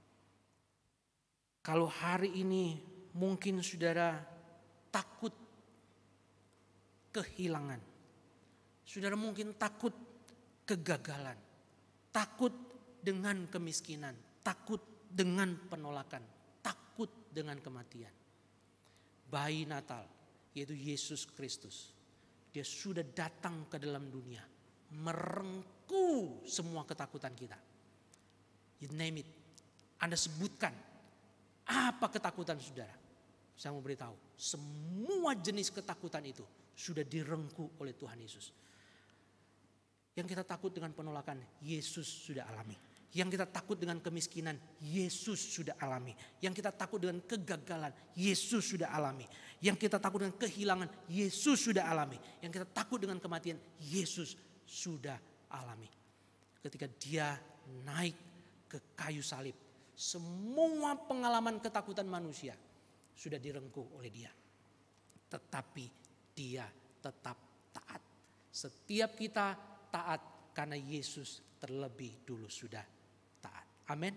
kalau hari ini mungkin saudara takut kehilangan. Saudara mungkin takut kegagalan. Takut dengan kemiskinan. Takut dengan penolakan. Takut dengan kematian. Bayi Natal, yaitu Yesus Kristus. Dia sudah datang ke dalam dunia. Merengkuh semua ketakutan kita. You name it. Anda sebutkan apa ketakutan saudara. Saya mau beritahu, semua jenis ketakutan itu sudah direngkuh oleh Tuhan Yesus. Yang kita takut dengan penolakan, Yesus sudah alami. Yang kita takut dengan kemiskinan, Yesus sudah alami. Yang kita takut dengan kegagalan, Yesus sudah alami. Yang kita takut dengan kehilangan, Yesus sudah alami. Yang kita takut dengan kematian, Yesus sudah alami. Ketika dia naik ke kayu salib, semua pengalaman ketakutan manusia sudah direngkuh oleh dia. Tetapi dia tetap taat. Setiap kita taat karena Yesus terlebih dulu sudah taat. Amin.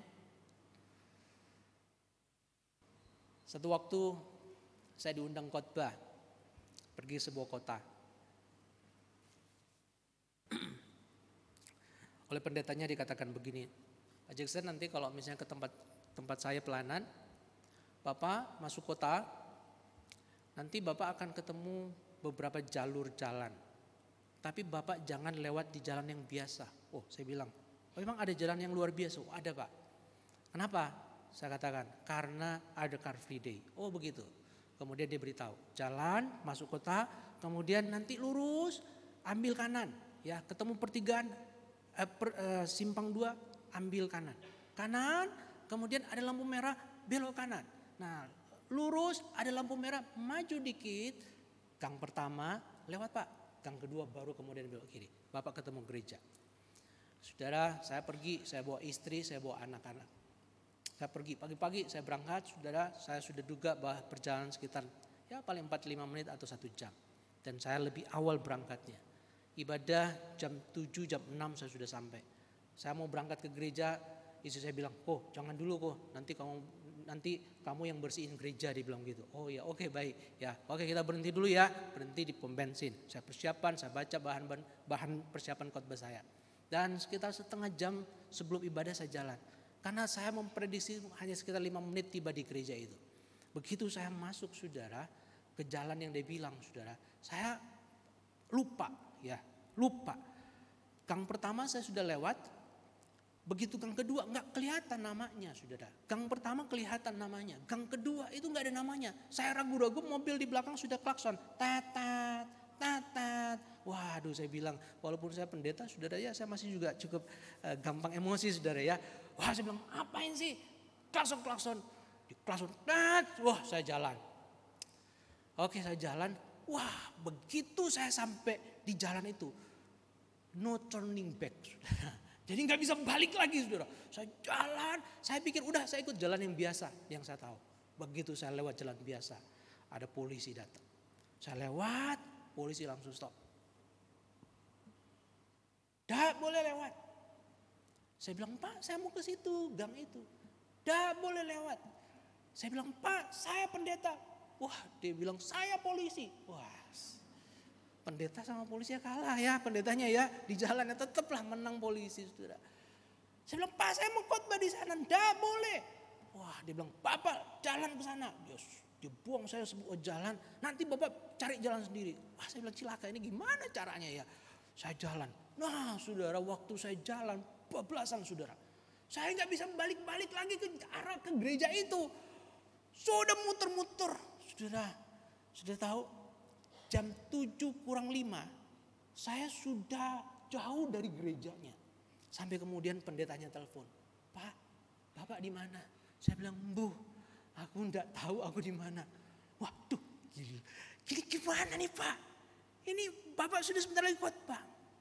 Satu waktu saya diundang khotbah pergi sebuah kota. Oleh pendetanya dikatakan begini, Pak Jackson, nanti kalau misalnya ke tempat tempat saya pelayanan, Bapak masuk kota, nanti Bapak akan ketemu beberapa jalur jalan. Tapi Bapak jangan lewat di jalan yang biasa. Oh, saya bilang, oh memang ada jalan yang luar biasa? Oh, ada Pak. Kenapa? Saya katakan, karena ada Car Free Day. Oh begitu. Kemudian dia beritahu, jalan masuk kota, kemudian nanti lurus, ambil kanan. Ya, ketemu pertigaan, eh, per, eh, simpang dua, ambil kanan. Kanan, kemudian ada lampu merah, belok kanan. Nah, lurus ada lampu merah, maju dikit, gang pertama lewat Pak, gang kedua baru kemudian belok kiri. Bapak ketemu gereja. Saudara, saya pergi, saya bawa istri, saya bawa anak-anak. Saya pergi pagi-pagi, saya berangkat, saudara, saya sudah duga bahwa perjalanan sekitar ya paling empat puluh lima menit atau satu jam. Dan saya lebih awal berangkatnya. Ibadah jam tujuh, jam enam saya sudah sampai. Saya mau berangkat ke gereja, istri saya bilang, "Oh, jangan dulu kok, nanti kamu nanti kamu yang bersihin gereja," dia bilang gitu. Oh ya, oke okay, baik. Ya, oke okay, kita berhenti dulu ya, berhenti di pom bensin. Saya persiapan, saya baca bahan bahan persiapan khotbah saya. Dan sekitar setengah jam sebelum ibadah saya jalan. Karena saya memprediksi hanya sekitar lima menit tiba di gereja itu. Begitu saya masuk saudara ke jalan yang dia bilang saudara, saya lupa ya, lupa. Gang pertama saya sudah lewat, begitu gang kedua nggak kelihatan namanya saudara. Gang pertama kelihatan namanya, gang kedua itu nggak ada namanya. Saya ragu-ragu, mobil di belakang sudah klakson, tatat, tatat. Waduh, saya bilang walaupun saya pendeta saudara ya, saya masih juga cukup uh, gampang emosi saudara ya. Wah, saya bilang apain sih klakson klakson, di klakson, tat, wah saya jalan. Oke saya jalan, wah begitu saya sampai di jalan itu, no turning back saudara. Jadi nggak bisa balik lagi saudara. Saya jalan, saya pikir udah saya ikut jalan yang biasa yang saya tahu. Begitu saya lewat jalan biasa, ada polisi datang. Saya lewat, polisi langsung stop. Tidak boleh lewat. Saya bilang, Pak, saya mau ke situ, gang itu. Tidak boleh lewat. Saya bilang, Pak, saya pendeta. Wah, dia bilang, saya polisi. Wah, pendeta sama polisi ya kalah ya, pendetanya ya. Di jalannya tetaplah menang polisi, saudara. Saya bilang, Pak, saya mau khotbah di sana. Tidak boleh. Wah, dia bilang, Bapak jalan ke sana. Yes. Dia buang saya sebuah jalan, nanti Bapak cari jalan sendiri. Wah, saya bilang, cilaka, ini gimana caranya ya? Saya jalan. Nah, saudara, waktu saya jalan, bablasan saudara. Saya nggak bisa balik-balik lagi ke arah ke gereja itu. Sudah muter-muter. Saudara, sudah tahu jam tujuh kurang lima, saya sudah jauh dari gerejanya. Sampai kemudian pendetanya telepon. Pak, Bapak di mana? Saya bilang, Bu, aku enggak tahu aku di mana. Waduh, gila. Gini gimana nih Pak? Ini Bapak sudah sebentar lagi khotbah.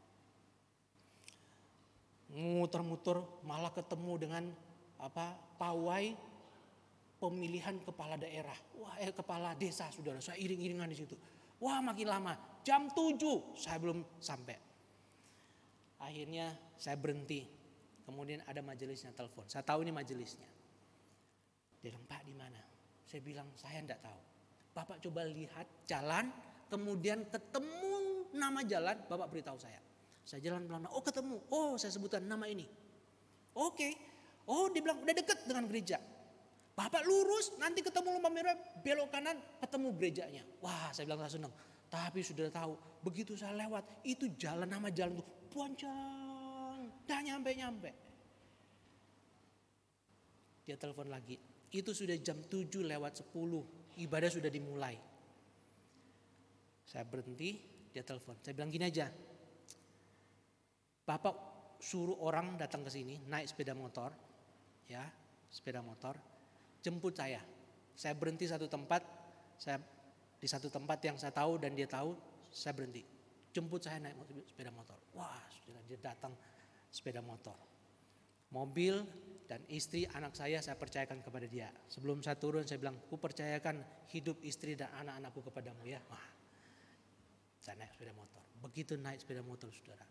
Muter-muter malah ketemu dengan apa pawai pemilihan kepala daerah. Wah, eh, kepala desa, saudara. Saya iring-iringan di situ. Wah, makin lama. Jam tujuh saya belum sampai. Akhirnya saya berhenti. Kemudian ada majelisnya telepon. Saya tahu ini majelisnya. Dia bilang, Pak di mana? Saya bilang, saya enggak tahu. Bapak coba lihat jalan, kemudian ketemu nama jalan, Bapak beritahu saya. Saya jalan pelan-pelan, oh ketemu, oh saya sebutkan nama ini. Oke, oh dia bilang udah deket dengan gereja. Bapak lurus, nanti ketemu lampu merah, belok kanan, ketemu gerejanya. Wah, saya bilang saya senang. Tapi sudah tahu, begitu saya lewat, itu jalan, nama jalan itu panjang, dah nyampe-nyampe. Dia telepon lagi, itu sudah jam tujuh lewat sepuluh, ibadah sudah dimulai. Saya berhenti, dia telepon. Saya bilang gini aja, Bapak suruh orang datang ke sini, naik sepeda motor, ya, sepeda motor, jemput saya. Saya berhenti satu tempat, saya di satu tempat yang saya tahu dan dia tahu, saya berhenti. Jemput saya naik sepeda motor. Wah, sudah dia datang sepeda motor. Mobil dan istri anak saya saya percayakan kepada dia. Sebelum saya turun saya bilang, ku percayakan hidup istri dan anak-anakku kepadamu ya. Wah, saya naik sepeda motor. Begitu naik sepeda motor, saudara.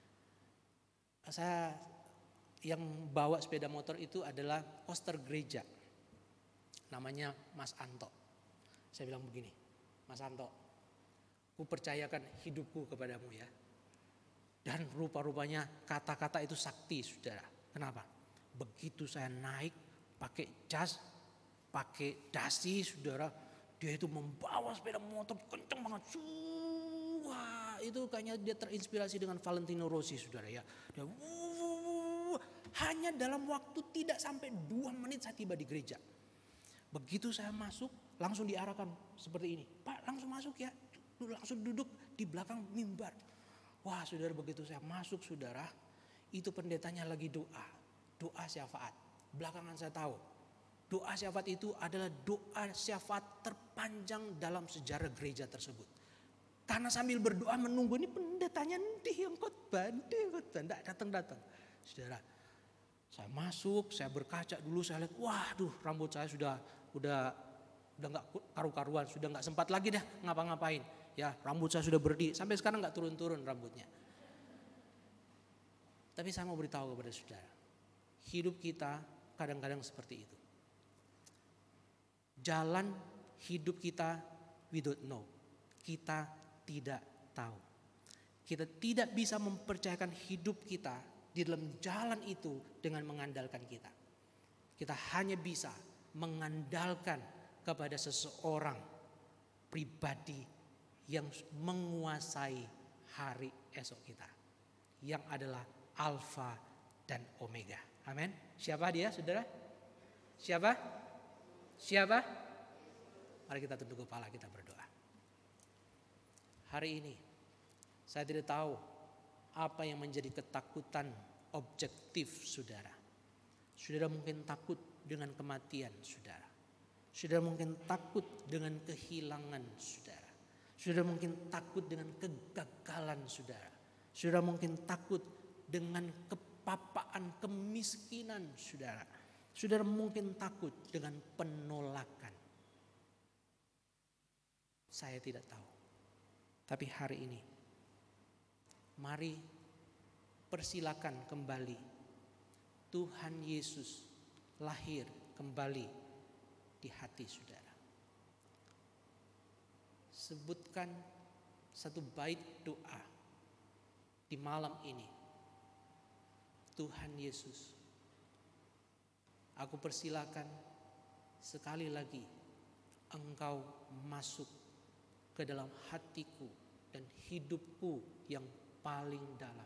Saya yang bawa sepeda motor itu adalah poster gereja. Namanya Mas Anto. Saya bilang begini, Mas Anto, ku percayakan hidupku kepadamu ya. Dan rupa-rupanya kata-kata itu sakti, saudara. Kenapa? Begitu saya naik pakai jas, pakai dasi, saudara, dia itu membawa sepeda motor kenceng banget. Wah, itu kayaknya dia terinspirasi dengan Valentino Rossi, saudara ya. Dia wuh, hanya dalam waktu tidak sampai dua menit saya tiba di gereja. Begitu saya masuk, langsung diarahkan seperti ini. Pak, langsung masuk ya. Langsung duduk di belakang mimbar. Wah, saudara, begitu saya masuk, saudara, itu pendetanya lagi doa. Doa syafaat. Belakangan saya tahu, doa syafaat itu adalah doa syafaat terpanjang dalam sejarah gereja tersebut. Karena sambil berdoa menunggu, ini pendetanya nanti yang khotbah, tidak datang-datang. Saudara, saya masuk, saya berkaca dulu, saya lihat, waduh, rambut saya sudah udah udah nggak karu-karuan, sudah nggak sempat lagi dah ngapa-ngapain. Ya, rambut saya sudah berdiri, sampai sekarang nggak turun-turun rambutnya. Tapi saya mau beritahu kepada saudara, hidup kita kadang-kadang seperti itu. Jalan hidup kita we don't know. Kita tidak tahu. Kita tidak bisa mempercayakan hidup kita di dalam jalan itu dengan mengandalkan kita. Kita hanya bisa mengandalkan kepada seseorang pribadi yang menguasai hari esok kita, yang adalah Alfa dan Omega. Amin. Siapa dia, saudara? Siapa? Siapa? Mari kita tunduk kepala, kita berdoa. Hari ini saya tidak tahu apa yang menjadi ketakutan objektif saudara. Saudara mungkin takut dengan kematian saudara. Saudara mungkin takut dengan kehilangan saudara. Saudara mungkin takut dengan kegagalan saudara. Saudara mungkin takut dengan kepapaan kemiskinan saudara. Saudara mungkin takut dengan penolakan. Saya tidak tahu. Tapi hari ini, mari persilakan kembali Tuhan Yesus lahir kembali di hati saudara. Sebutkan satu bait doa di malam ini. Tuhan Yesus, aku persilakan sekali lagi Engkau masuk ke dalam hatiku dan hidupku yang paling dalam.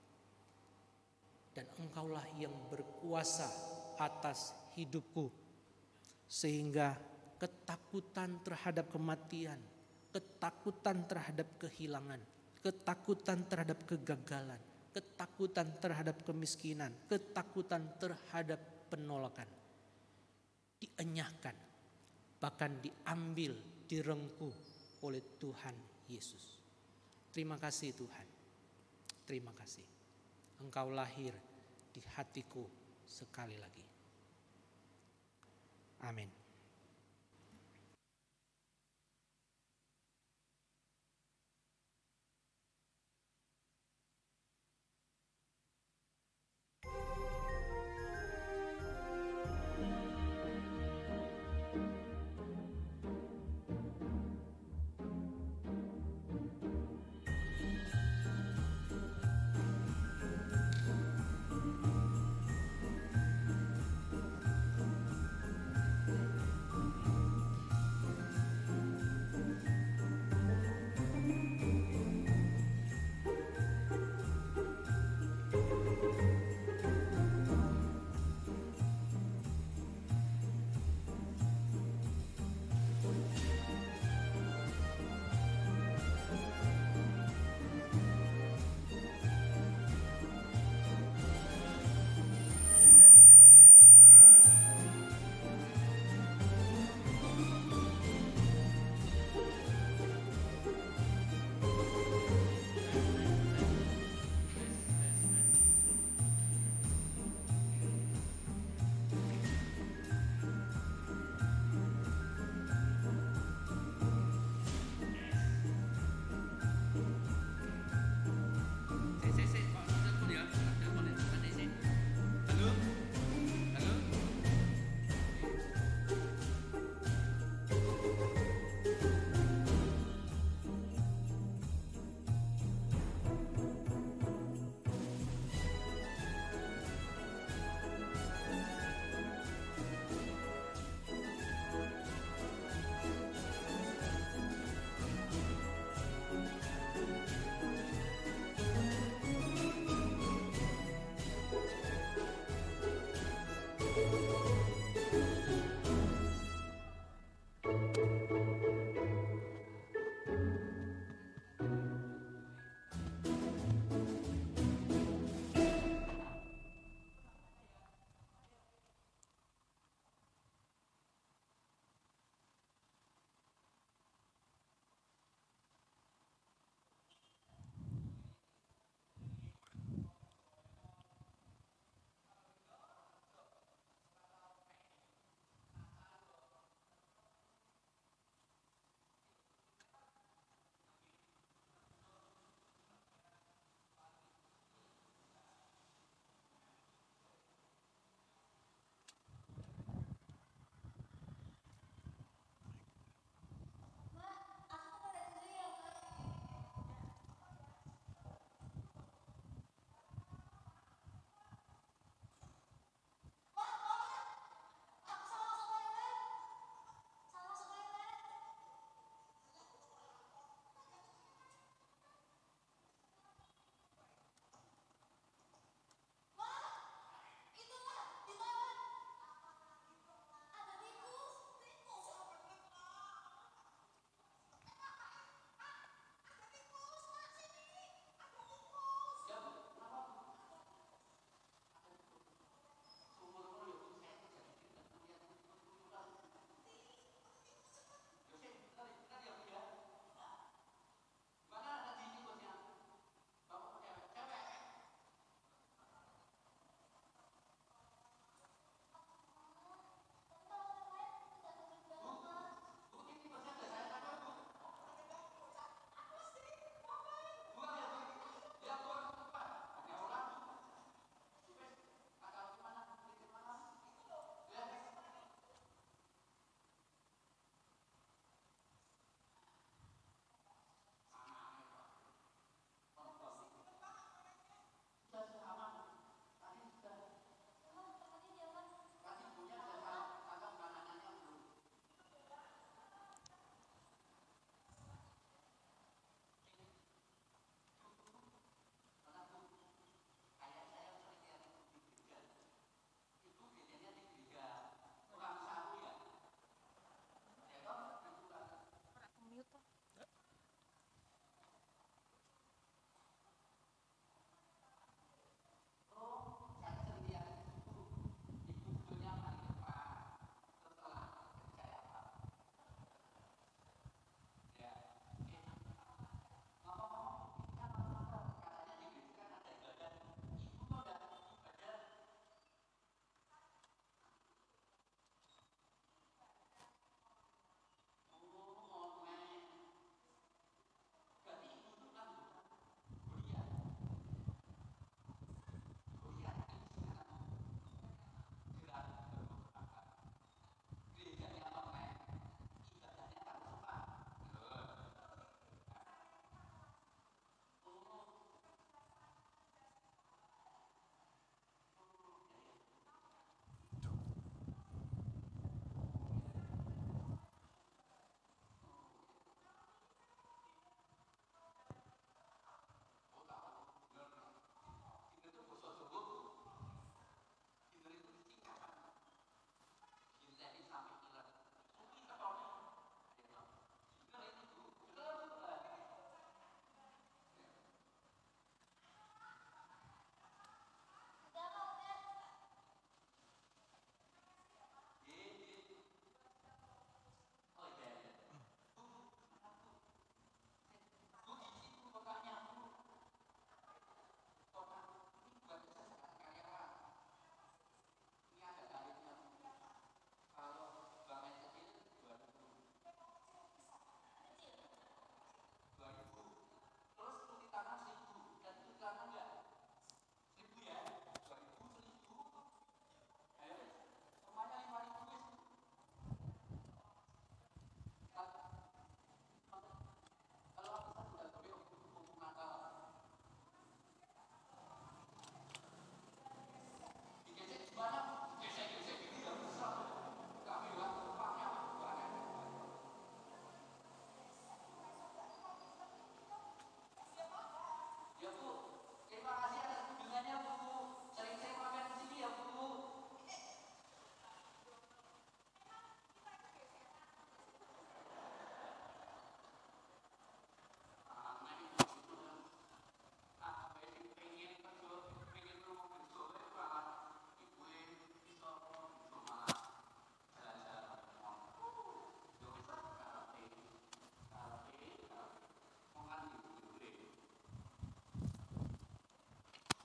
Dan Engkaulah yang berkuasa atas hidupku, sehingga ketakutan terhadap kematian, ketakutan terhadap kehilangan, ketakutan terhadap kegagalan, ketakutan terhadap kemiskinan, ketakutan terhadap penolakan dienyahkan, bahkan diambil, direngkuh oleh Tuhan Yesus. Terima kasih Tuhan, terima kasih. Engkau lahir di hatiku sekali lagi. Amin.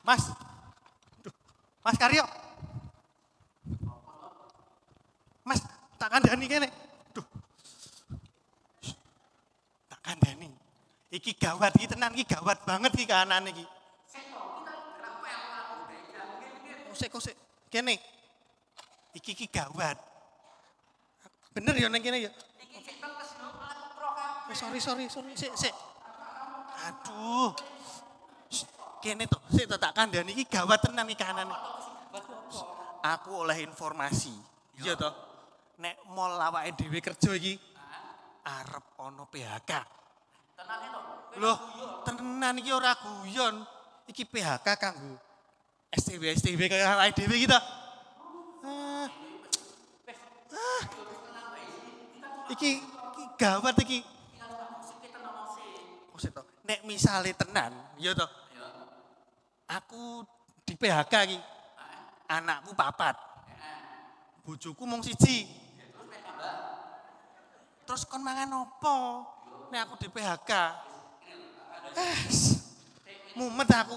Mas. Duh, Mas Karyo. Mas, tak kandhani kene. Duh. Tak kandhani. Iki gawat iki tenan iki gawat banget iki kahanane iki. Kosek kosek kene. Iki iki gawat. Bener ya nang kene ya. Oh, sorry sorry sorry sik sik. Aduh. Kene to, sik tak kandhani iki gawat tenan iki kahanane. Aku oleh informasi. Iya toh. Nek mall awake dhewe kerja iki arep ana P H K. Tenan to? Loh, tenan iki ora guyon. Iki P H K kanggo S T W S T W kaya awake dhewe iki to. Ah. Ah. Iki iki gawat iki. Oh, sik to. Nek misale tenan, ya to. Aku di P H K iki. Anakku papat. Bojoku mung siji. Terus kon mangan opo? Nek aku di P H K. Eh, mumet aku.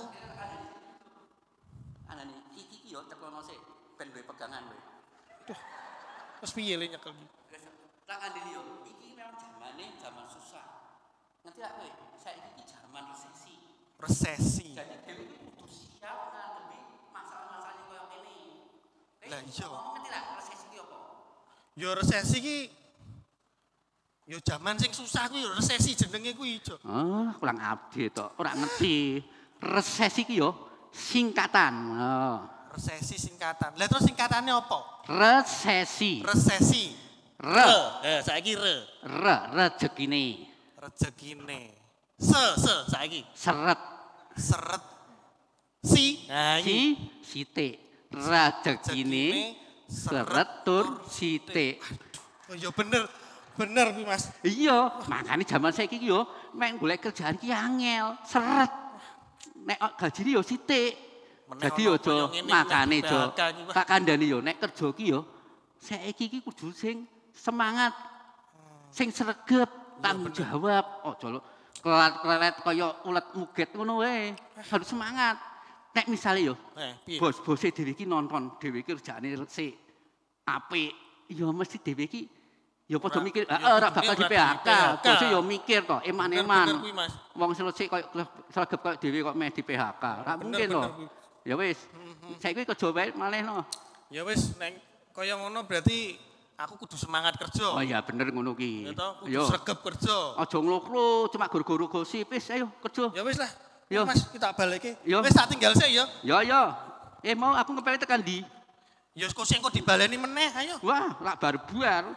Anane iki iki yo teklono sik ben duwe pegangan kowe. Duh. Terus piye le nyekel iki? Tak kandhani yo, iki memang zamane zaman susah. Ngerti gak kowe? Saiki iki zaman resesi. Resesi. Jadi dhewe iki kudu siap ngadepi masalah-masalah koyo ngene. Lah iya. Ngomong ngerti gak resesi iki apa? Yo resesi ki yo zaman sing susah kuwi yo resesi jenenge kuwi, Jo. Oh, kurang update to. Ora ngerti. Resesi iki yo singkatan. Oh. Resesi singkatan. Lah terus singkatannya apa? Resesi. Resesi. Re. Eh, saiki re. Re, rezekine. Rezekine. Se, se saiki. Seret. Seret. Si. Nah, Si, sithik. Rezekine seret tur sithik. Oh iya bener. Bener kuwi Mas. Iya, makanya zaman saiki iki yo mek golek kerjaan ki angel, seret. Nek gajine yo sithik. Jadi yo aja makane jo tak kandhani yo nek kerja ki yo saiki iki kudu sing semangat. Sing sregep, tanggung jawab, aja kelet-kelet kaya ulet muget ngono wae. Harus semangat. Nek misale yo Eh, piye? bos-bose dhewe iki nonton, dhewe iki kerjaane resik, apik, yo mesti dhewe iki ya padha mikir, heeh ora bakal di P H K. Bose yo mikir to, eman-eman. Wong selesai koyo sregep koyo dhewe kok meh di P H K. Ora mungkin to. Ya wis. Saiki kerja wae malehno. Ya wis nek kaya ngono berarti aku kudu semangat kerja. Oh iya bener ngono ki. Ya toh, kudu Yo. sregep kerja. Aja nglokro cuma goro-goro gosip wis ayo kerja. Ya wis lah. Yo. Mas kita balikke. Yo. Wis tak tinggal sik ya. Ya ya. Eh mau aku ngepele tekan ndi? Ya kok sing kok dibaleni meneh ayo. Wah, lak bar-bar.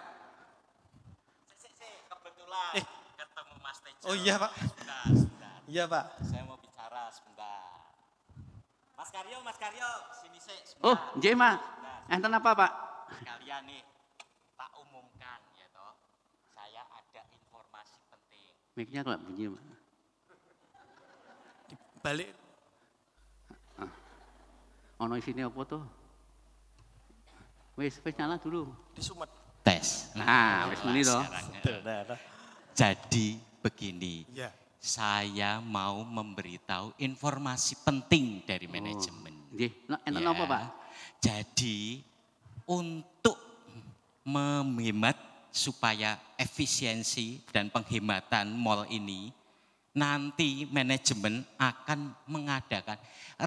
Kebetulan Eh. ketemu Mas Tejo. Oh iya, Pak. Sebentar, sebentar. Iya, Pak. Saya mau bicara sebentar. Mas Karyo, Mas Karyo, sini sih sebentar. Oh, nggih, Mak. Enten apa, Pak? Sekalian nih, tak umumkan ya toh. Saya ada informasi penting. Mic-nya kok bunyi, Mak. Balik. Ono isine apa to? Wis, wis nyala dulu. Disumet. Tes. Nah, wis muni to. Jadi begini, Iya. saya mau memberitahu informasi penting dari manajemen. Nggih, enten Ya. apa, Pak? Jadi untuk menghemat supaya efisiensi dan penghematan mall ini, nanti manajemen akan mengadakan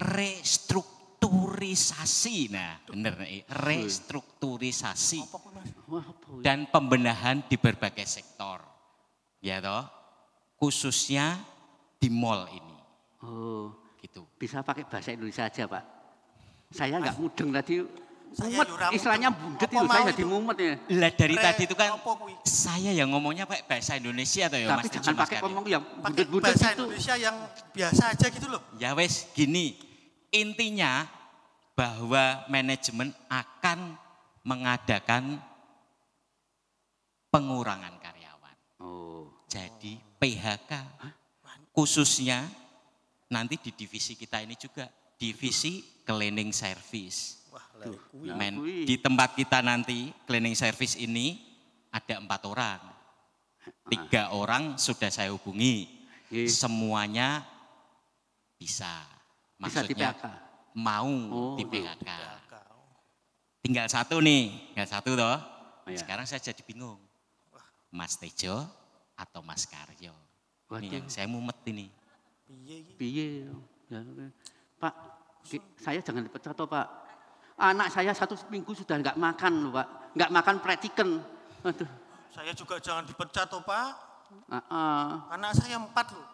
restrukturisasi. Nah, benar nih, restrukturisasi Wah, apa ya? dan pembenahan di berbagai sektor. Ya toh, khususnya di mall ini. Oh, Gitu. bisa pakai bahasa Indonesia aja, Pak. Saya nggak mudeng tadi. Saya Mumet, ora mudeng. istilahnya bundet Apa itu, saya mau jadi itu? mumet ya. Lah dari Re- tadi itu kan apa kuwi? saya yang ngomongnya pakai bahasa Indonesia atau ya Tapi Mas Tejo, jangan Mas pakai Karyo? ngomong yang Pakai bundet-bundet bahasa itu. Indonesia yang biasa aja gitu loh. Ya wes gini, intinya bahwa manajemen akan mengadakan pengurangan karyawan. Oh, Jadi P H K khususnya nanti di divisi kita ini juga divisi cleaning service. Wah, lah kuwi. Ya, Men, kuwi. di tempat kita nanti cleaning service ini ada empat orang. Tiga orang sudah saya hubungi. Iya. Semuanya bisa. bisa di P Maksudnya H K. mau Oh, di P H K. P H K. Tinggal satu nih, tinggal satu toh. Oh, iya. Sekarang saya jadi bingung. Mas Tejo atau Mas Karyo? Waduh. Ini yang saya mumet ini. Piye iki? Piye? Ya, Pak, ki- saya jangan dipecat toh Pak. Anak saya satu minggu sudah nggak makan loh Pak. Nggak makan pretiken. Aduh. Saya juga jangan dipecat toh Pak. Ah, ah. Anak saya empat loh.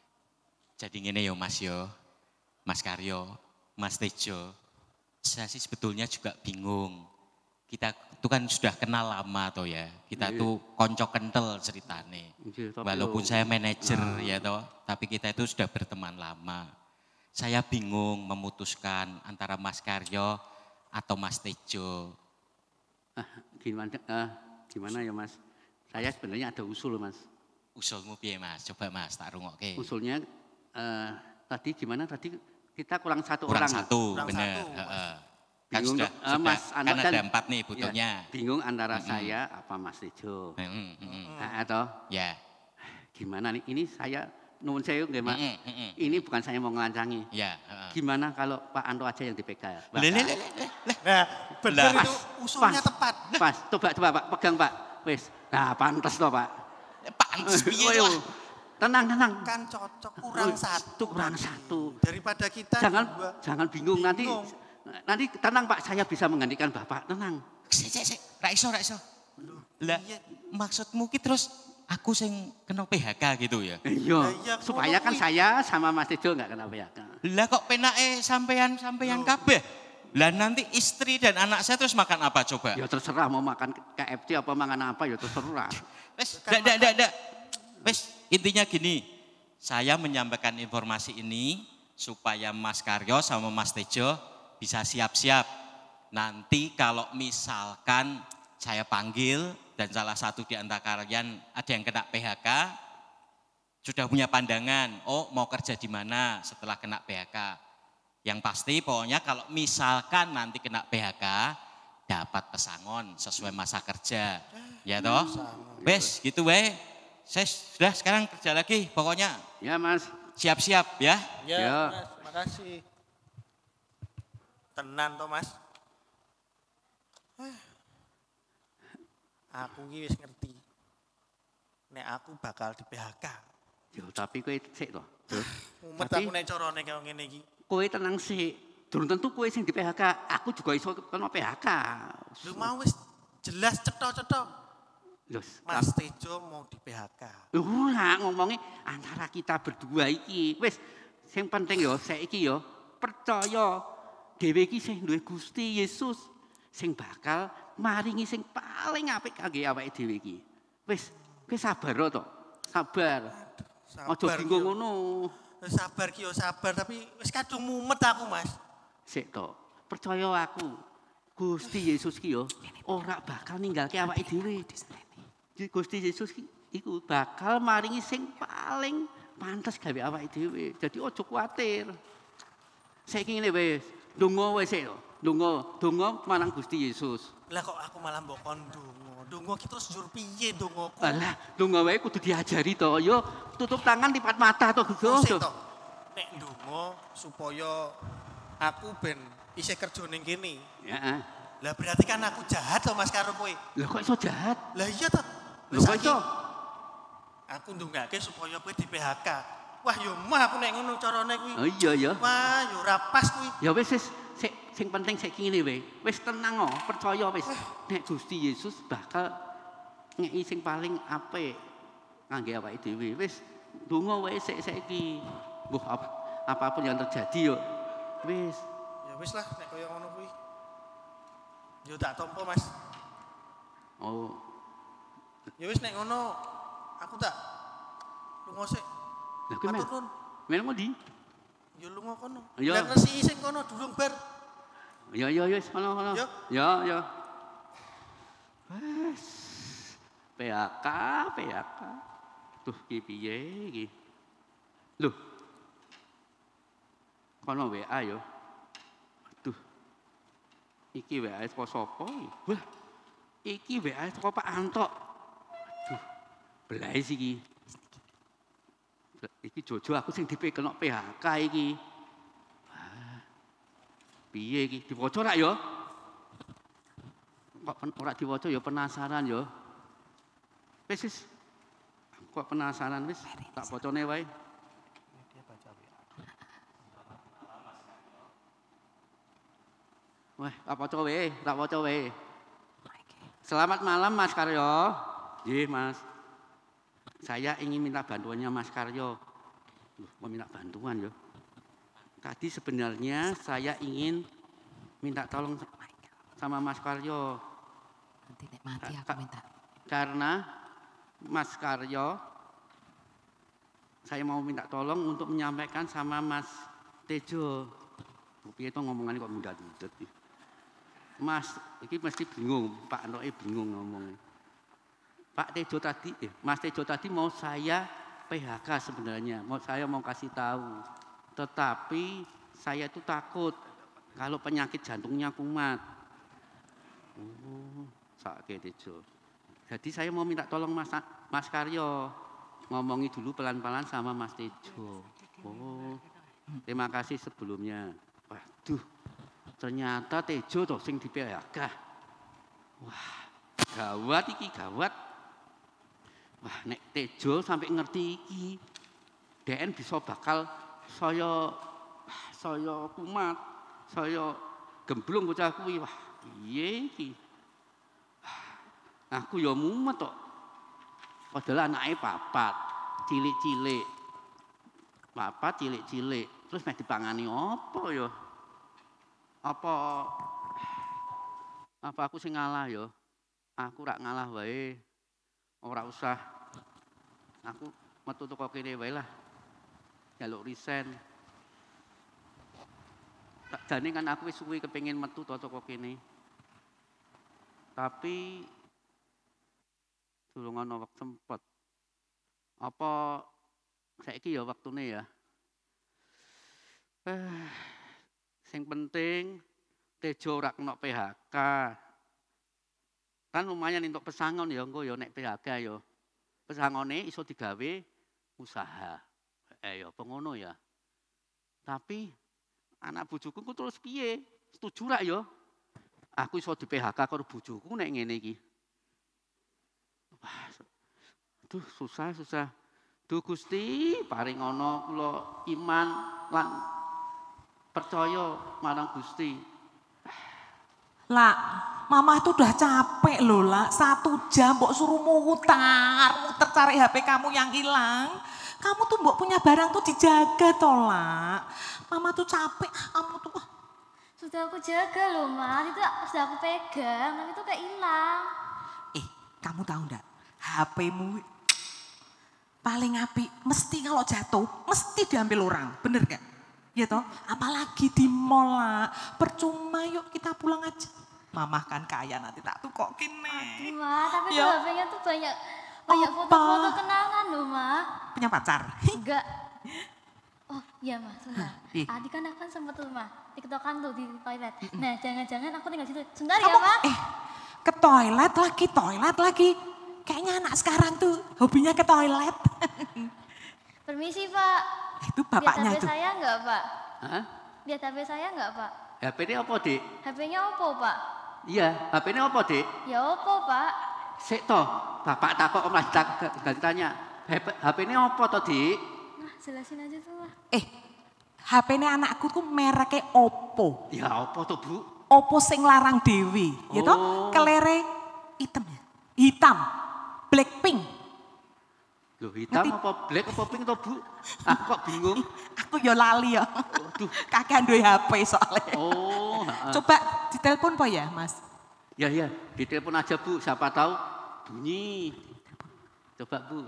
Jadi gini yo Mas yo, Mas Karyo, Mas Tejo. Saya sih sebetulnya juga bingung. Kita itu kan sudah kenal lama toh ya. Kita Iya. tuh konco kental ceritane. Iya, tapi Walaupun yo- saya manajer Ah. ya toh, tapi kita itu sudah berteman lama. Saya bingung memutuskan antara Mas Karyo atau Mas Tejo. Ah, gimana, ah, gimana ya Mas? Saya sebenarnya ada usul Mas. Usulmu piye Mas? Coba Mas tak rungokke. Usulnya eh, tadi gimana tadi kita kurang satu Kurang orang. satu, Kurang bener. satu, Mas. Heeh. Kan Bingung, sudah, eh, sudah Mas, kan anu ada kan- empat nih Ya, butuhnya. bingung antara Mm-mm. saya apa Mas Tejo. Mm-mm, mm-mm. Nah, atau Ya. gimana nih? Ini saya nuwun sewu nggih Mas. Mm-mm, mm-mm. Ini bukan saya mau ngelancangi. Ya. heeh. Gimana kalau Pak Anto aja yang di P K? Pak, Le, le, Pak. le, le, le. Nah, benar Lah. itu usulnya Pas. tepat. Pas, coba coba Pak, pegang Pak. Wis. Nah, pantes toh Pak. Pantes piye Ayo, lah. tenang tenang. Kan cocok kurang Oh, satu. itu kurang tadi. satu. Daripada kita Jangan dua. jangan bingung, nanti Bingung. nanti tenang Pak, saya bisa menggantikan Bapak. Tenang. Sik, sik, sik. Ra iso, ra iso. Lah, iya. maksudmu ki terus aku sing kena P H K gitu ya? Iya, Lah, iya, supaya ngono kan kuwi. saya sama Mas Tejo enggak kena P H K. Lah kok penake sampean-sampean kabeh? Lah nanti istri dan anak saya terus makan apa coba? Ya terserah mau makan K F C apa mangan apa ya terserah. Wes, ndak ndak ndak ndak. Wes, intinya gini. Saya menyampaikan informasi ini supaya Mas Karyo sama Mas Tejo bisa siap-siap. Nanti kalau misalkan saya panggil dan salah satu di antara kalian ada yang kena P H K, sudah punya pandangan, oh mau kerja di mana setelah kena P H K. Yang pasti pokoknya kalau misalkan nanti kena P H K, dapat pesangon sesuai masa kerja. Ya toh? Wes, gitu weh. Saya sudah sekarang kerja lagi, pokoknya Ya Mas. siap-siap ya. Ya, Ya. Mas, makasih. Tenan toh Mas. Eh. Aku ki wis ngerti. Nek aku bakal di P H K. Ya tapi kowe sik to. Terus Mumet Tapi- aku nek carane kaya ngene iki. kowe tenang sik. Durung tentu kowe sing di P H K, aku juga iso kena P H K. Lu mau wis jelas cetha-cetha. Los, Mas Tejo mau di P H K. ora ngomongnya antara kita berdua iki. Wis, sing penting yo saiki yo percaya dhewe iki sing duwe Gusti Yesus sing bakal maringi sing paling apik kangge awake dhewe iki. Wis, kowe sabar to. Sabar. Aja Sabar bingung ki yo. ngono. Sabar ki yo sabar tapi wis kadung mumet aku Mas. Sik to. Percaya aku. Gusti Yesus ki yo ora bakal ninggalke awake dhewe. Gusti Yesus ki iku bakal maringi sing paling pantes gawe awake dhewe. Jadi aja kuwatir. Saiki ngene wis, ndonga wis sik to. Ndonga, ndonga marang Gusti Yesus. Lah kok aku malah mbok kon donga. Donga ki terus njur piye dongaku? Alah, ndonga wae kudu diajari to. Yo tutup tangan lipat mata to, Oh, sik Gus. to. Nek ndonga supaya aku ben isih kerja ning kene. Ya. Lah berarti kan aku jahat to Mas karo kowe. Lah kok iso jahat? Lah iya to. Lho kok iso? Aku ndongake supaya kowe di P H K. Wah yo mah aku nek ngono carane kuwi. Oh iya ya. Wah yo ora pas kuwi. Ya wis wis sik sing penting sik ngene wae. Wis tenang oh, percaya wis. Nek Gusti Yesus bakal ngeki sing paling apik kangge awake dhewe. Wis ndonga wae sik saiki. Mbah ap, apapun yang terjadi yo wis. Ya wis lah nek kaya ngono kuwi. Yo tak tampa Mas. Oh, Ya wis nek ngono aku tak lunga sik. lha kuwi men. Matur nuwun. Men ngondi? Yo lunga kono. Ya. Lah resiki sing kono durung bar. Ya ya ya wis ngono ngono. Ya. Ya ya. Wes. P H K, P H K. Duh ki piye iki? Loh. Kono W A yo. Aduh. Iki W A saka sapa iki? Wah. Iki W A saka Pak Anto. Aduh. Belahe iki. Iki Jojo aku sing dipe kena P H K iki. Wah. Piye iki diwaca rak ya? Kok ora diwaca ya penasaran ya. Wis wis. Kok penasaran wis tak wacane wae. Wah, tak waca wae, tak waca wae. Selamat malam Mas Karyo. Nggih, Mas. Saya ingin minta bantuannya Mas Karyo. Loh, mau minta bantuan ya. Tadi sebenarnya saya ingin minta tolong sama Mas Karyo. Nanti nek mati aku minta. Karena Mas Karyo, saya mau minta tolong untuk menyampaikan sama Mas Tejo. Piye to ngomongane kok mundat-mundat. Mas, ini mesti bingung, Pak Noe bingung ngomongnya. Pak Tejo tadi, eh, Mas Tejo tadi mau saya P H K sebenarnya, mau saya mau kasih tahu. Tetapi saya itu takut kalau penyakit jantungnya kumat. Oh, sakit Tejo. Jadi saya mau minta tolong Mas Mas Karyo ngomongi dulu pelan-pelan sama Mas Tejo. Oh, terima kasih sebelumnya. Waduh, ternyata Tejo toh sing di P H K. Wah, gawat iki gawat. Wah, nek Tejo sampai ngerti iki, D N bisa bakal saya saya kumat, saya gemblung bocah kuwi. Wah, piye iki? Aku ya mumet kok. Padahal anake papat, cilik-cilik. Papat cilik-cilik. Terus meh dipangani apa ya? Apa apa aku sing ngalah ya? Aku rak ngalah wae. Ora usah. Aku metu teko kene wae lah. Jaluk resign. Tak jane kan aku wis suwi kepengin metu to teko kene. Tapi durung ana wektu sempet. Apa saiki ya waktune ya? Eh, sing penting Tejo ora kena P H K. Kan lumayan untuk pesangon ya engko ya nek P H K ya. Pesangone iso digawe usaha. Eh ya pengono ya. Tapi anak bojoku ku terus piye? Setuju rak ya? Aku iso di P H K karo bojoku nek ngene iki. Wah. Aduh susah susah. Duh Gusti paring ana kula iman lan percaya marang Gusti. Lah, mama tuh udah capek loh lah. Satu jam mbok suruh mutar, muter cari H P kamu yang hilang. Kamu tuh mbok punya barang tuh dijaga toh lah. Mama tuh capek, kamu tuh. Sudah aku jaga loh Ma, itu sudah aku pegang, tapi itu kayak hilang. Eh, kamu tahu enggak? H P-mu paling api, mesti kalau jatuh, mesti diambil orang, bener gak? Ya toh, apalagi di mall lah. Percuma yuk kita pulang aja. Mama kan kaya nanti tak tukokin nih. Aduh Ma, tapi ya. tuh H P-nya tuh banyak banyak foto-foto kenangan loh Ma. Punya pacar? Enggak. Oh iya Ma, sebentar. Ih. Tadi kan aku kan sempet tuh Ma, tiktokan tuh di toilet. Nah jangan-jangan aku tinggal situ. Sebentar Kamu, ya Ma. eh, ke toilet lagi, toilet lagi. Kayaknya anak sekarang tuh hobinya ke toilet. Permisi Pak. Itu bapaknya Lihat H P itu. saya enggak Pak? Hah? Lihat H P saya enggak Pak? H P-ne apa, Dik? H P-nya Oppo Pak? Iya, H P-ne apa, Dik? Ya Oppo Pak. Sik to, Bapak takok Mas ganti tanya. H P-ne apa to, Dik? Nah jelasin aja tuh Ma. Eh, H P-nya anakku tuh mereknya Oppo. Ya apa to, Bu? Oppo sing larang dewi, gitu. Oh. Kelere hitam ya, hitam, Blackpink. Loh, hitam Ngerti? apa black apa pink to, Bu? Aku kok bingung. Aku ya lali ya, Waduh. kakek duwe H P soalnya. Oh, heeh. Coba ditelepon po ya, Mas. Ya ya, ditelepon aja, Bu. Siapa tahu bunyi. Coba, Bu.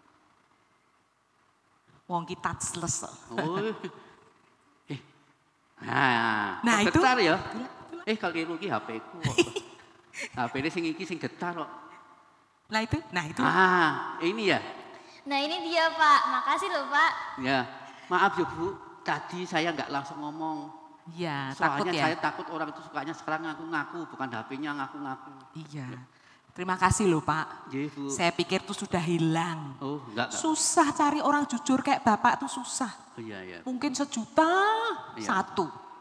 Wong kita touchless. Oh. Eh. Nah, Nah, kok itu- getar ya. Eh, kalau iki H P-ku kok. H P-ne sing iki sing getar kok. Nah itu, nah itu. Ah, ini ya. Nah ini dia Pak, makasih loh Pak. Ya, maaf ya Bu, tadi saya nggak langsung ngomong. Iya, takut Soalnya ya. saya takut orang itu sukanya sekarang ngaku-ngaku, bukan H P-nya ngaku-ngaku. Iya. Terima kasih loh Pak. Iya Bu. Saya pikir tuh sudah hilang. Oh, enggak, enggak. Susah cari orang jujur kayak Bapak tuh susah. Oh, iya, iya. Mungkin sejuta Iya. satu.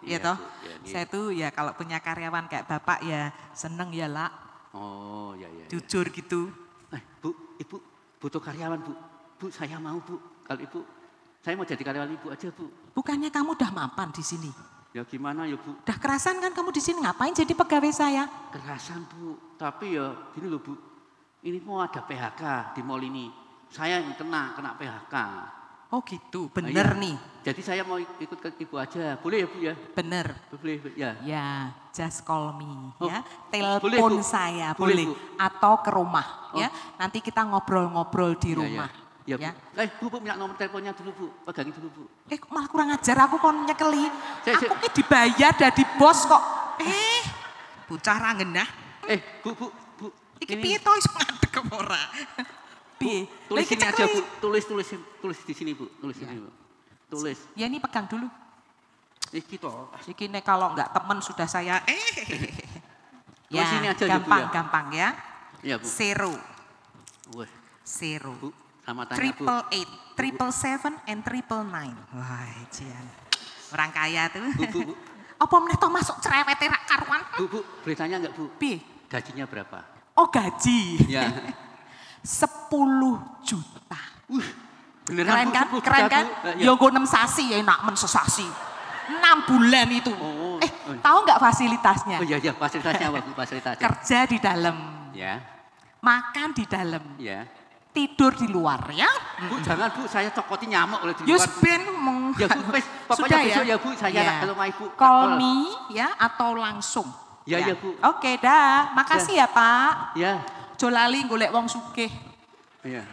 ya toh. Saya tuh ya kalau punya karyawan kayak Bapak ya seneng ya lah. Oh ya ya. Jujur gitu. Eh Bu, Ibu butuh karyawan Bu. Bu saya mau Bu. Kalau Ibu, saya mau jadi karyawan Ibu aja Bu. Bukannya kamu udah mapan di sini? Ya gimana ya Bu? Udah kerasan kan kamu di sini, ngapain jadi pegawai saya? Kerasan Bu, tapi ya gini loh Bu. Ini mau ada P H K di mall ini. Saya yang kena, kena P H K. Oh gitu, bener nah, nih. Jadi saya mau ikut ke Ibu aja, boleh ya Bu ya? Bener. Boleh ya. Ya, just call me oh, ya. Telepon saya boleh, boleh. Atau ke rumah oh. ya. Nanti kita ngobrol-ngobrol di rumah. Ya, ya. ya. Bu. Eh Bu, Bu minta nomor teleponnya dulu Bu, pegangin dulu Bu. Eh malah kurang ajar aku kon nyekeli. Saya, aku ki dibayar dari bos kok. Eh, bocah ra ngenah. Eh Bu, Bu, Bu. Iki piye to iso ngadeg kok ora? Piye? Tulis ini aja Bu, tulis tulis tulis di sini Bu, tulis ya. Sini Bu. Tulis. Ya ini pegang dulu. Iki toh. Iki nek kalau enggak teman sudah saya eh. Ya, sini aja gampang ya, Bu, ya. gampang ya. Iya Bu. Zero. Wah. Zero. Bu, sama tanya triple Bu. eight, triple seven, and triple nine. Wah, Jian. Orang kaya tuh. Bu, Bu, Bu. Apa meneh toh masuk cerewet rak karuan? Bu, Bu, boleh tanya enggak Bu? Piye? Gajinya berapa? Oh gaji. Ya. sepuluh juta. Uh, beneran keren kan? Bu, Keren kan? Ya gue enam sasi ya enak men sesasi. enam bulan itu. Oh, eh, oh. tahu nggak fasilitasnya? Oh iya iya, fasilitasnya apa Bu? Fasilitasnya. Kerja di dalam. Ya. Makan di dalam. Ya. Tidur di luar ya. Bu, jangan Bu, saya cokotin nyamuk oleh di luar. Yus ben ngomong. Ya Bu, pes, pokoknya besok ya, ya Bu, saya ya. Kalau mau Ibu. Call me ya atau langsung. Ya ya, ya Bu. Oke dah, makasih ya, ya Pak. Ya. Jolali golek wong sugih. Iya.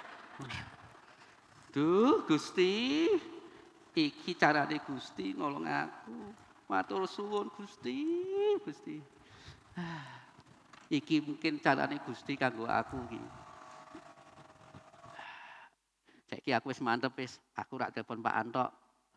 Duh, Gusti. Iki carane Gusti nolong aku. Matur suwun Gusti, Gusti. Iki mungkin carane Gusti kanggo aku iki. Saiki aku wis mantep wis, aku rak telepon Pak Anto.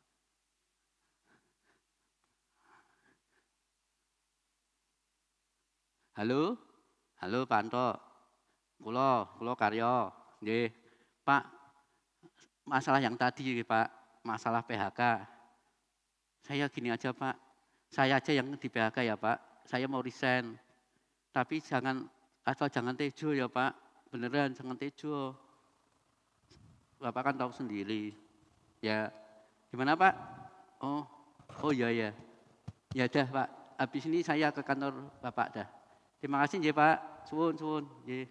Halo? Halo Pak Anto. Kula, kula karya. Nggih. Pak, masalah yang tadi Pak, masalah P H K. Saya gini aja Pak, saya aja yang di P H K ya Pak, saya mau resign. Tapi jangan, atau jangan tejo ya Pak, beneran jangan tejo. Bapak kan tahu sendiri. Ya, gimana Pak? Oh, oh iya ya. Ya dah Pak, habis ini saya ke kantor Bapak dah. Terima kasih ya Pak, suwun, suwun. Ya.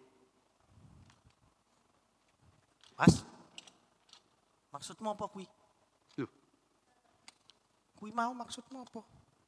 Mas, maksudmu apa kui? Loh. Kui mau maksudmu apa?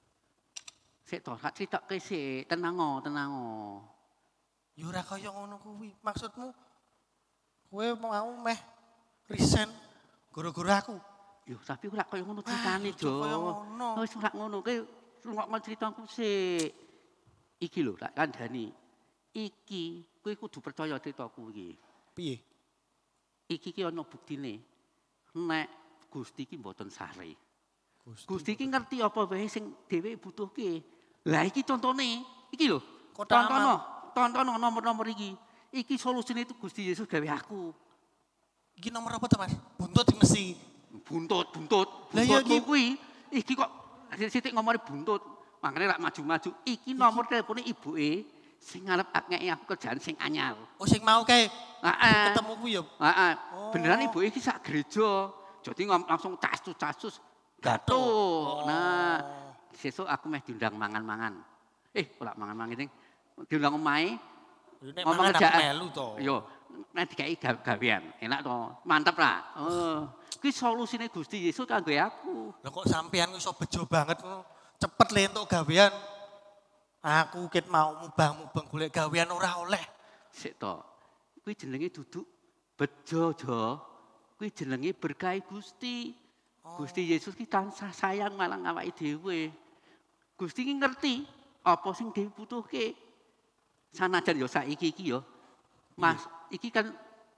Sik toh, tak critakke sik, tenang o, tenang o. Ya ora kaya ngono kuwi. Maksudmu kowe mau meh resign gara-gara aku? Yo, tapi ora kaya ngono critane, Jo. Kaya ngono. Wis ora ngono, kowe rungokno critaku sik. Iki lho, tak kandhani. Iki kowe kudu percaya critaku iki. Piye? Iki ki ana buktine. Nek Gusti ki mboten sare. Gusti, Gusti ki ngerti apa wae sing dhewe butuhke. Lah iki contone, iki lho. Tontono, tontono nomor-nomor iki. Iki solusine itu Gusti Yesus gawe aku. Iki nomor apa to, Mas? Buntut mesti. Buntut, buntut. Lah iya iki kuwi. Iki kok sithik ngomongane buntut. Makane rak maju-maju. Iki nomor telepone ibuke sing ngarep ngeki aku kerjaan sing anyar. Oh sing mau kae. Heeh. Ketemu kuwi ya. Heeh. Beneran ibuke iki sak gereja. Jadi langsung casus-casus gato. Nah, sesuk aku meh diundang mangan-mangan. Eh, ora mangan-mangan sing diundang omahe. Ngomong kerjaan melu to. Yo, nek dikai gawean, enak to. Mantep lah. Oh, kuwi solusine Gusti Yesus kanggo aku. Lah kok sampean iso bejo banget cepet le entuk gawean. Aku ket mau mubang-mubang golek gawean ora oleh. Sik to. Kuwi jenenge duduk bejo, Jo. Kuwi jenenge berkah Gusti. Oh. Gusti Yesus ki tansah sayang marang awake dhewe. Gusti ki ngerti apa sing dhewe butuhke. Sanajan yo saiki iki yo. Mas, iki kan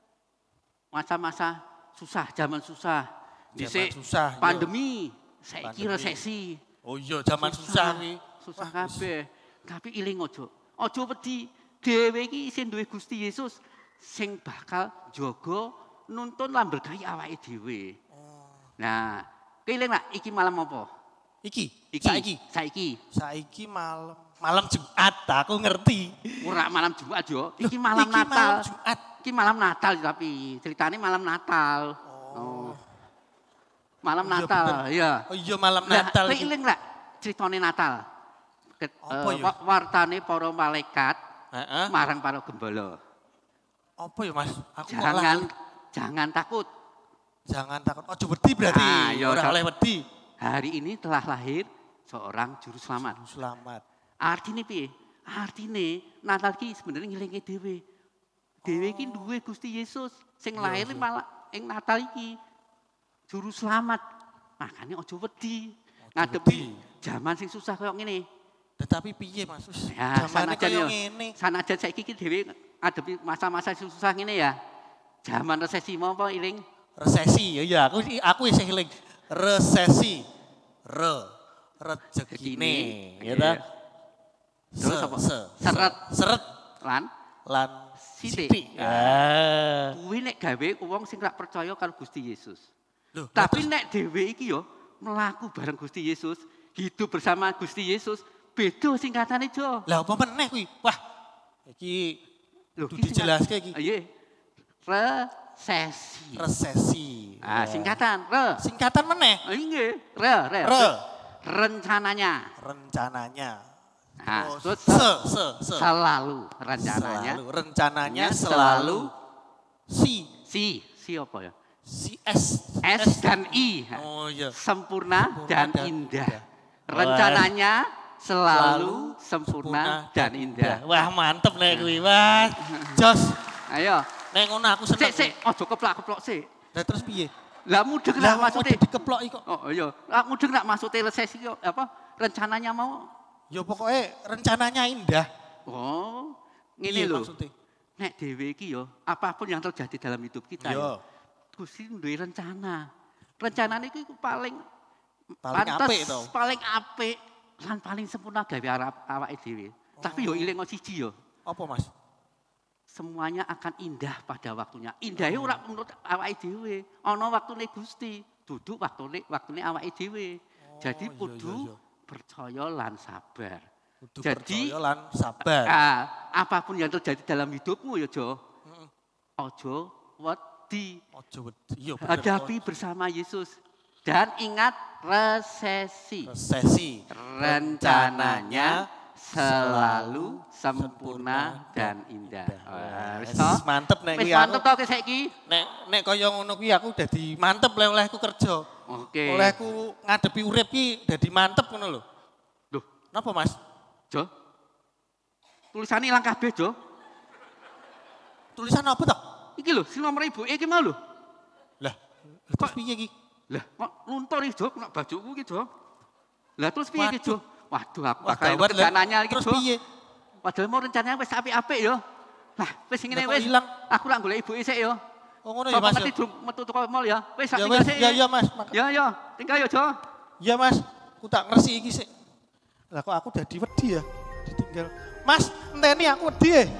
masa-masa susah, zaman susah. Dhisik susah. Pandemi, saiki resesi. Oh iya, zaman susah kuwi. Susah kabeh. Tapi iling ojo. Ojo wedi. Dhewe iki isih duwe Gusti Yesus sing bakal jaga nuntun lan berkahi awake dhewe. Oh. Nah, keling nak iki malam apa? Iki, Iki, saiki. saiki. Saiki malam malam Jumat, aku ngerti. Ora malam Jumat yo, iki malam Iki Natal. malam Jumat. Iki malam Natal tapi ceritanya malam Natal. Oh. Malam Oh, iya Natal, bener. iya. Oh iya malam Lah, Natal. kowe iki. eling lak critane Natal? Ket, Apa eh, ya? wa- wartane para malaikat Heeh. marang para gembala. Apa ya Mas? Aku kok Jangan lali. jangan takut. Jangan takut. Ojo wedi berarti. Ah, iya, Ora Dok. oleh wedi. Hari ini telah lahir seorang juru selamat. Selamat. Artine piye? Artine Natal ki sebenarnya ngelinge dhewe. Dhewe iki duwe Gusti Yesus sing Iya, lahir iya. malah ing Natal iki. Juru selamat. Makanya ojo wedi. Ngadepi zaman sing susah koyo ngene. Tetapi piye Mas? Wis Ya, Zamane sanajan kaya yo. ngene. Sanajan saiki ki dhewe ngadepi masa-masa sing susah ngene ya. Zaman resesi mau apa iling? Resesi. Ya iya, aku aku isih eling. Resesi. Re. Rezekine. Ya ta? Terus Se- apa? se- Seret. Seret Lan lan Sithik. sithik. Ah. kuwi nek gawe wong sing gak percaya karo Gusti Yesus. Loh, Tapi terus- nek dhewe iki yo melaku bareng Gusti Yesus, hidup bersama Gusti Yesus, beda singkatane Jo. Lah apa meneh kuwi? Wah. Iki Lho, kudu ki singkat- dijelaske iki. Iya. Resesi. Resesi. Ah, singkatan re. Singkatan meneh. Oh, nggih, re, re. Re. Rencananya. Rencananya. Nah, Terus terus se se se. selalu rencananya. Selalu. Rencananya Ya, selalu si Si, si apa ya? si S S dan I. Oh iya. Sempurna, Sempurna dan, dan indah. indah. Rencananya selalu Selalu sempurna, dan indah. Wah, mantep nek kuwi. Wah, jos. Ayo, Nek ngono aku seneng. sik sik, ojo keplak-keplok sik. Lah terus piye? Lah mudeng Lah nak maksudnya maksudnya. dikeploki kok. Oh iya, lah mudeng nak maksudnya resesi yo, apa rencananya mau. Ya pokoknya rencananya indah. Oh, Piye ngene lho. maksudnya? Nek dhewe iki yo, apapun yang terjadi dalam hidup kita Yo. yo, Gusti duwe rencana. Rencanane iki paling Paling pantes, apik to. paling apik lan paling sempurna gawe arep awake dhewe. Tapi yo iling siji yo, Apa Mas? semuanya akan indah pada waktunya. Indahnya ora menurut awake dhewe, ana waktune Gusti, duduk waktune waktune awake dhewe. Jadi iya, kudu iya, iya. percaya lan sabar. Kudu Jadi, percaya lan sabar. Ah, apapun yang terjadi dalam hidupmu ya Jo, ojo wedi, Ojo wedi. Iya bener. hadapi bersama Yesus. Dan ingat resesi, Resesi. rencananya selalu sempurna dan indah. Wah, wis Wis toh? mantep nek Wis kuwi aku. mantep toh saiki? Nek nek kaya ngono kuwi aku dadi mantep le olehku kerja. Oke. Olehku ngadepi urip ki dadi mantep ngono lho. Loh, Napa Mas? Jo. Tulisannya ilang kabeh, Jo. Tulisan apa toh? Iki lho, sing nomor ibu iki mau lho. Lah, terus piye iki? Lah, kok luntur iki, Jo, kena bajuku iki, Jo. Lah terus piye iki, Jo? Waduh, aku Wah, bakal gawat, lah. rencananya iki, Terus Jo. piye? Padahal mau rencananya wis apik-apik yo. Lah, wis ngene Lah, kok wis. ilang? Aku lak golek ibuke sik yo. Oh ngono ya Apa Mas. ngerti Ya, durung metu teko mall ya. Wis tak Ya, tinggal wis. sik. Ya, ya, Mas. Mak- Ya, ya. Tinggal yo, Jo. Ya Mas, aku tak ngersi iki sik. Lah kok aku dadi wedi ya ditinggal. Mas, enteni aku wedi. ya.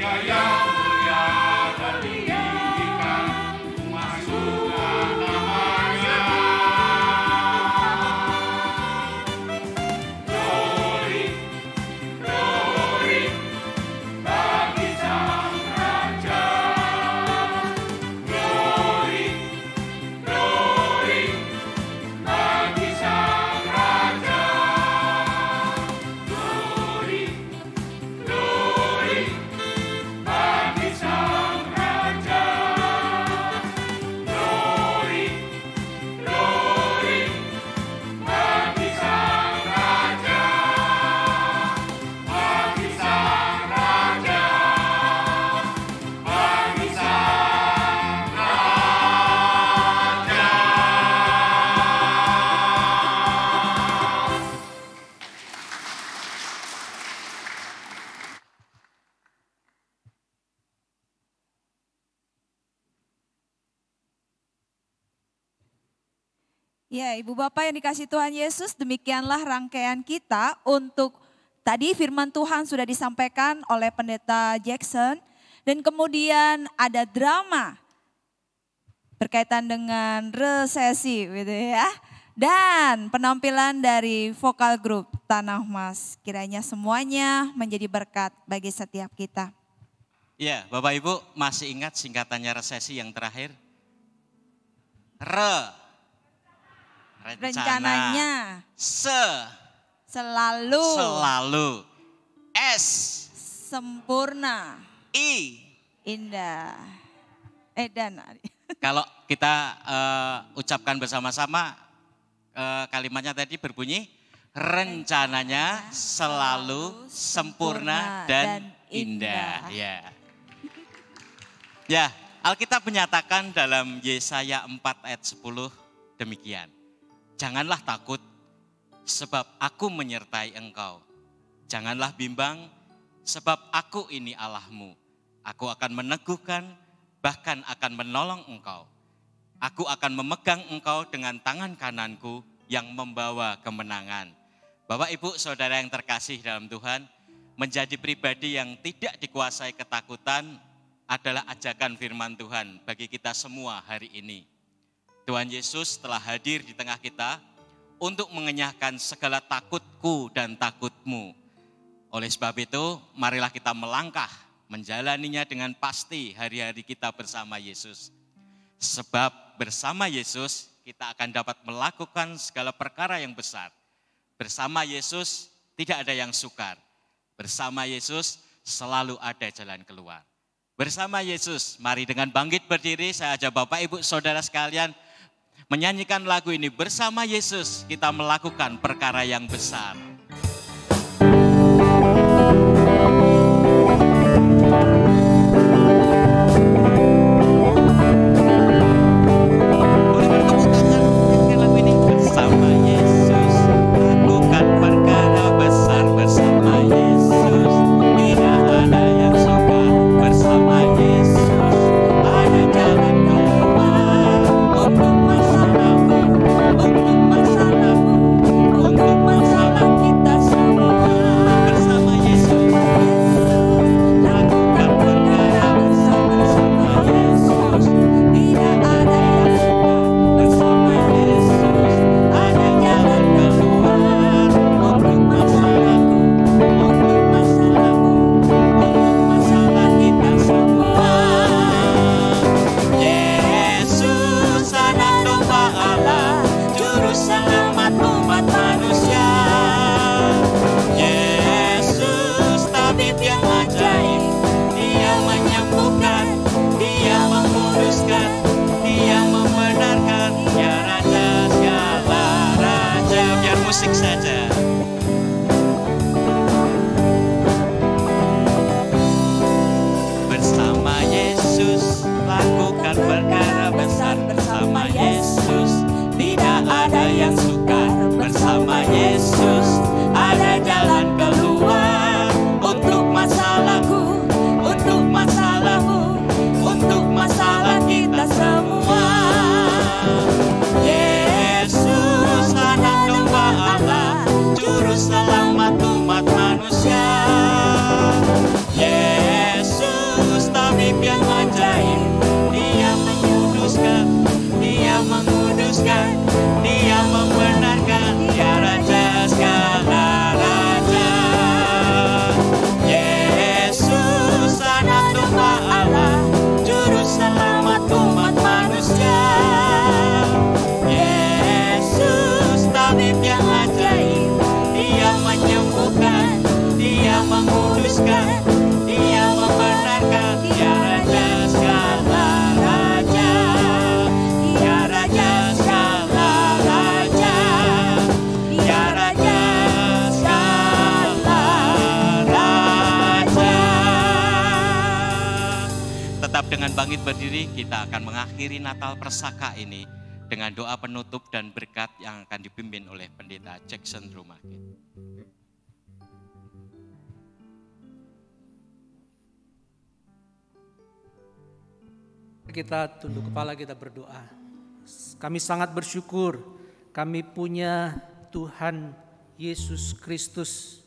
Ya, Ibu Bapak yang dikasih Tuhan Yesus, demikianlah rangkaian kita untuk tadi firman Tuhan sudah disampaikan oleh Pendeta Jackson. Dan kemudian ada drama berkaitan dengan resesi gitu ya. Dan penampilan dari vokal grup Tanah Mas. Kiranya semuanya menjadi berkat bagi setiap kita. Ya, Bapak Ibu masih ingat singkatannya resesi yang terakhir? Re. Rencana. Rencananya. Se. Selalu. Selalu. S. Sempurna. I. Indah. Eh dan. Kalau kita uh, ucapkan bersama-sama uh, kalimatnya tadi berbunyi rencananya selalu sempurna dan indah. Ya. Ya, Alkitab menyatakan dalam Yesaya empat ayat sepuluh demikian. Janganlah takut sebab aku menyertai engkau. Janganlah bimbang sebab aku ini Allahmu. Aku akan meneguhkan bahkan akan menolong engkau. Aku akan memegang engkau dengan tangan kananku yang membawa kemenangan. Bapak, Ibu, Saudara yang terkasih dalam Tuhan, menjadi pribadi yang tidak dikuasai ketakutan adalah ajakan firman Tuhan bagi kita semua hari ini. Tuhan Yesus telah hadir di tengah kita untuk mengenyahkan segala takutku dan takutmu. Oleh sebab itu, marilah kita melangkah menjalaninya dengan pasti hari-hari kita bersama Yesus. Sebab bersama Yesus kita akan dapat melakukan segala perkara yang besar. Bersama Yesus tidak ada yang sukar. Bersama Yesus selalu ada jalan keluar. Bersama Yesus, mari dengan bangkit berdiri, saya ajak Bapak, Ibu, Saudara sekalian menyanyikan lagu ini. Bersama Yesus kita melakukan perkara yang besar. Untuk masalahmu, untuk masalahmu. tabib yang ajaib. Dia menguduskan, Dia menguduskan, Dia membenarkan. Dia Raja segala raja. Yesus Anak Domba Allah, Juru Selamat umat manusia. Yesus tabib yang ajaib. Dia menyembuhkan, Dia menguduskan, Dia membenarkan. Dia Raja segala raja. Dia Raja segala raja. Dia Raja segala raja. Tetap dengan bangkit berdiri, kita akan mengakhiri Natal Persaka ini dengan doa penutup dan berkat yang akan dipimpin oleh Pendeta Jackson Rumahkit. Kita tunduk kepala, kita berdoa. Kami sangat bersyukur kami punya Tuhan Yesus Kristus.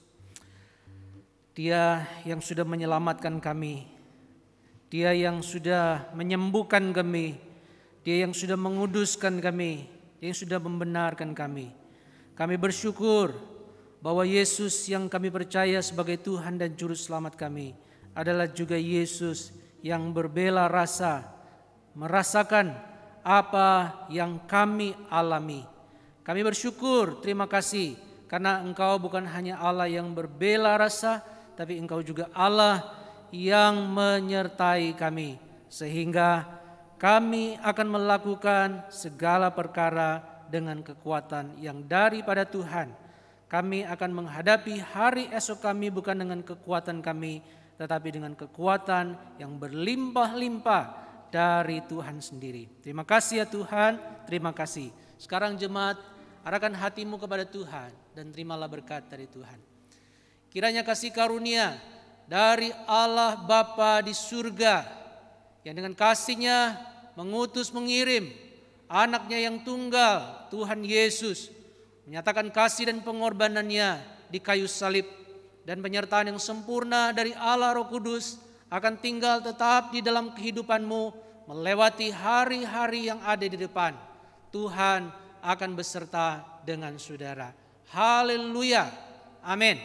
Dia yang sudah menyelamatkan kami. Dia yang sudah menyembuhkan kami. Dia yang sudah menguduskan kami. Dia yang sudah membenarkan kami. Kami bersyukur bahwa Yesus yang kami percaya sebagai Tuhan dan Juru Selamat kami adalah juga Yesus yang berbela rasa, merasakan apa yang kami alami. Kami bersyukur, terima kasih karena Engkau bukan hanya Allah yang berbela rasa, tapi Engkau juga Allah yang menyertai kami, sehingga kami akan melakukan segala perkara dengan kekuatan yang daripada Tuhan. Kami akan menghadapi hari esok kami bukan dengan kekuatan kami, tetapi dengan kekuatan yang berlimpah-limpah dari Tuhan sendiri. Terima kasih ya Tuhan, terima kasih. Sekarang jemaat, arahkan hatimu kepada Tuhan dan terimalah berkat dari Tuhan. Kiranya kasih karunia dari Allah Bapa di surga yang dengan kasih-Nya mengutus mengirim anaknya yang tunggal, Tuhan Yesus, menyatakan kasih dan pengorbanannya di kayu salib, dan penyertaan yang sempurna dari Allah Roh Kudus akan tinggal tetap di dalam kehidupanmu melewati hari-hari yang ada di depan. Tuhan akan beserta dengan saudara. Haleluya. Amin.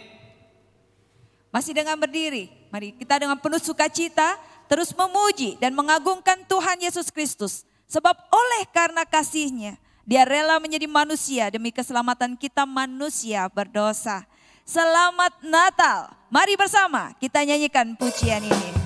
Masih dengan berdiri, mari kita dengan penuh sukacita terus memuji dan mengagungkan Tuhan Yesus Kristus. Sebab oleh karena kasih-Nya, Dia rela menjadi manusia demi keselamatan kita manusia berdosa. Selamat Natal. Mari bersama kita nyanyikan pujian ini.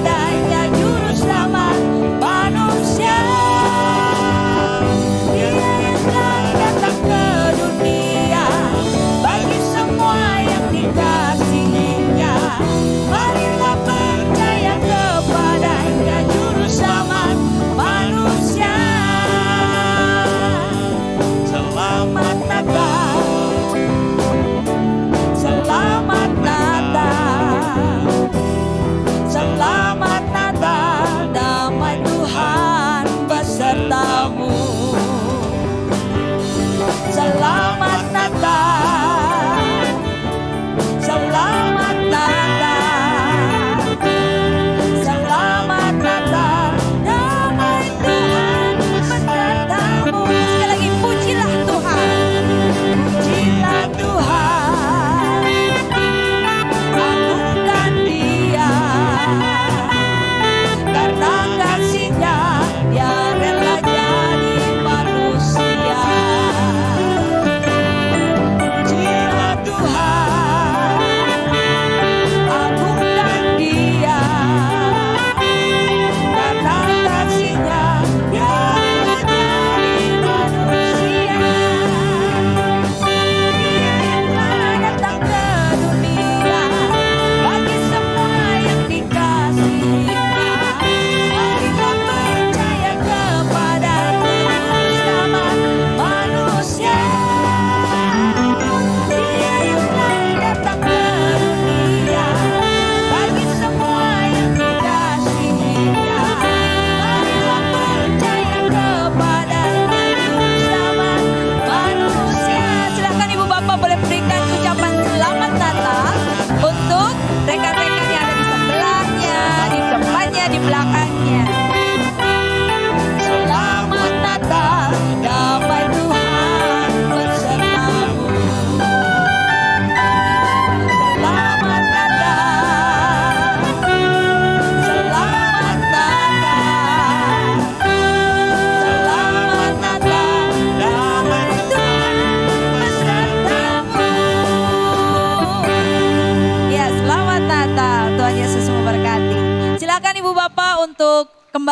Yeah.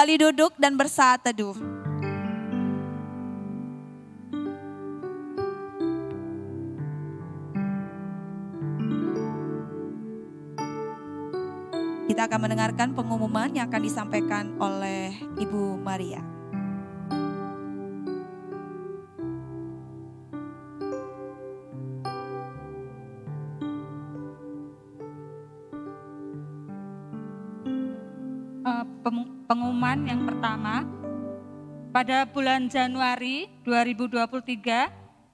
kembali duduk dan bersaat teduh. Kita akan mendengarkan pengumuman yang akan disampaikan oleh Ibu Maria. Pengumuman yang pertama, pada bulan Januari dua ribu dua puluh tiga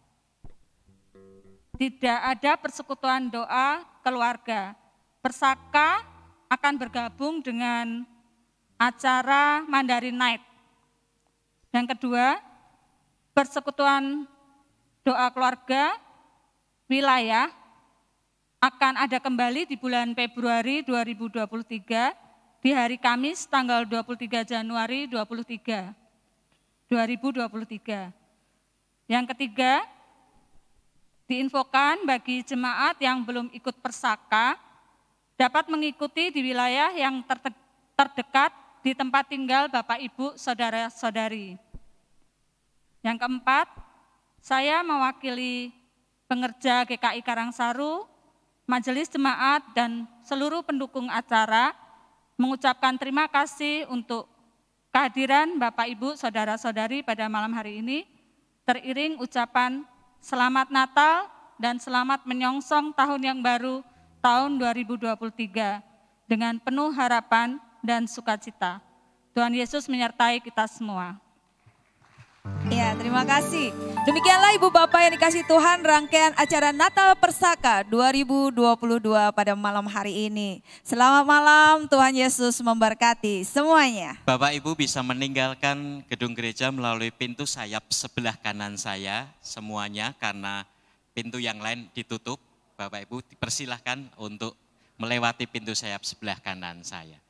tidak ada persekutuan doa keluarga. Persaka akan bergabung dengan acara Mandarin Night. Yang kedua, persekutuan doa keluarga wilayah akan ada kembali di bulan Februari dua ribu dua puluh tiga di hari Kamis tanggal dua puluh tiga Januari dua ribu dua puluh tiga. Yang ketiga, diinfokan bagi jemaat yang belum ikut persaka dapat mengikuti di wilayah yang terdekat di tempat tinggal Bapak Ibu Saudara-saudari. Yang keempat, saya mewakili pengerja G K I Karangsaru, Majelis Jemaat dan seluruh pendukung acara mengucapkan terima kasih untuk kehadiran Bapak Ibu Saudara-saudari pada malam hari ini, teriring ucapan selamat Natal dan selamat menyongsong tahun yang baru tahun dua ribu dua puluh tiga dengan penuh harapan dan sukacita. Tuhan Yesus menyertai kita semua. Ya, terima kasih. Demikianlah Ibu Bapak yang dikasih Tuhan, rangkaian acara Natal Persaka dua ribu dua puluh dua pada malam hari ini. Selamat malam, Tuhan Yesus memberkati semuanya. Bapak Ibu bisa meninggalkan gedung gereja melalui pintu sayap sebelah kanan saya semuanya, karena pintu yang lain ditutup. Bapak Ibu dipersilahkan untuk melewati pintu sayap sebelah kanan saya.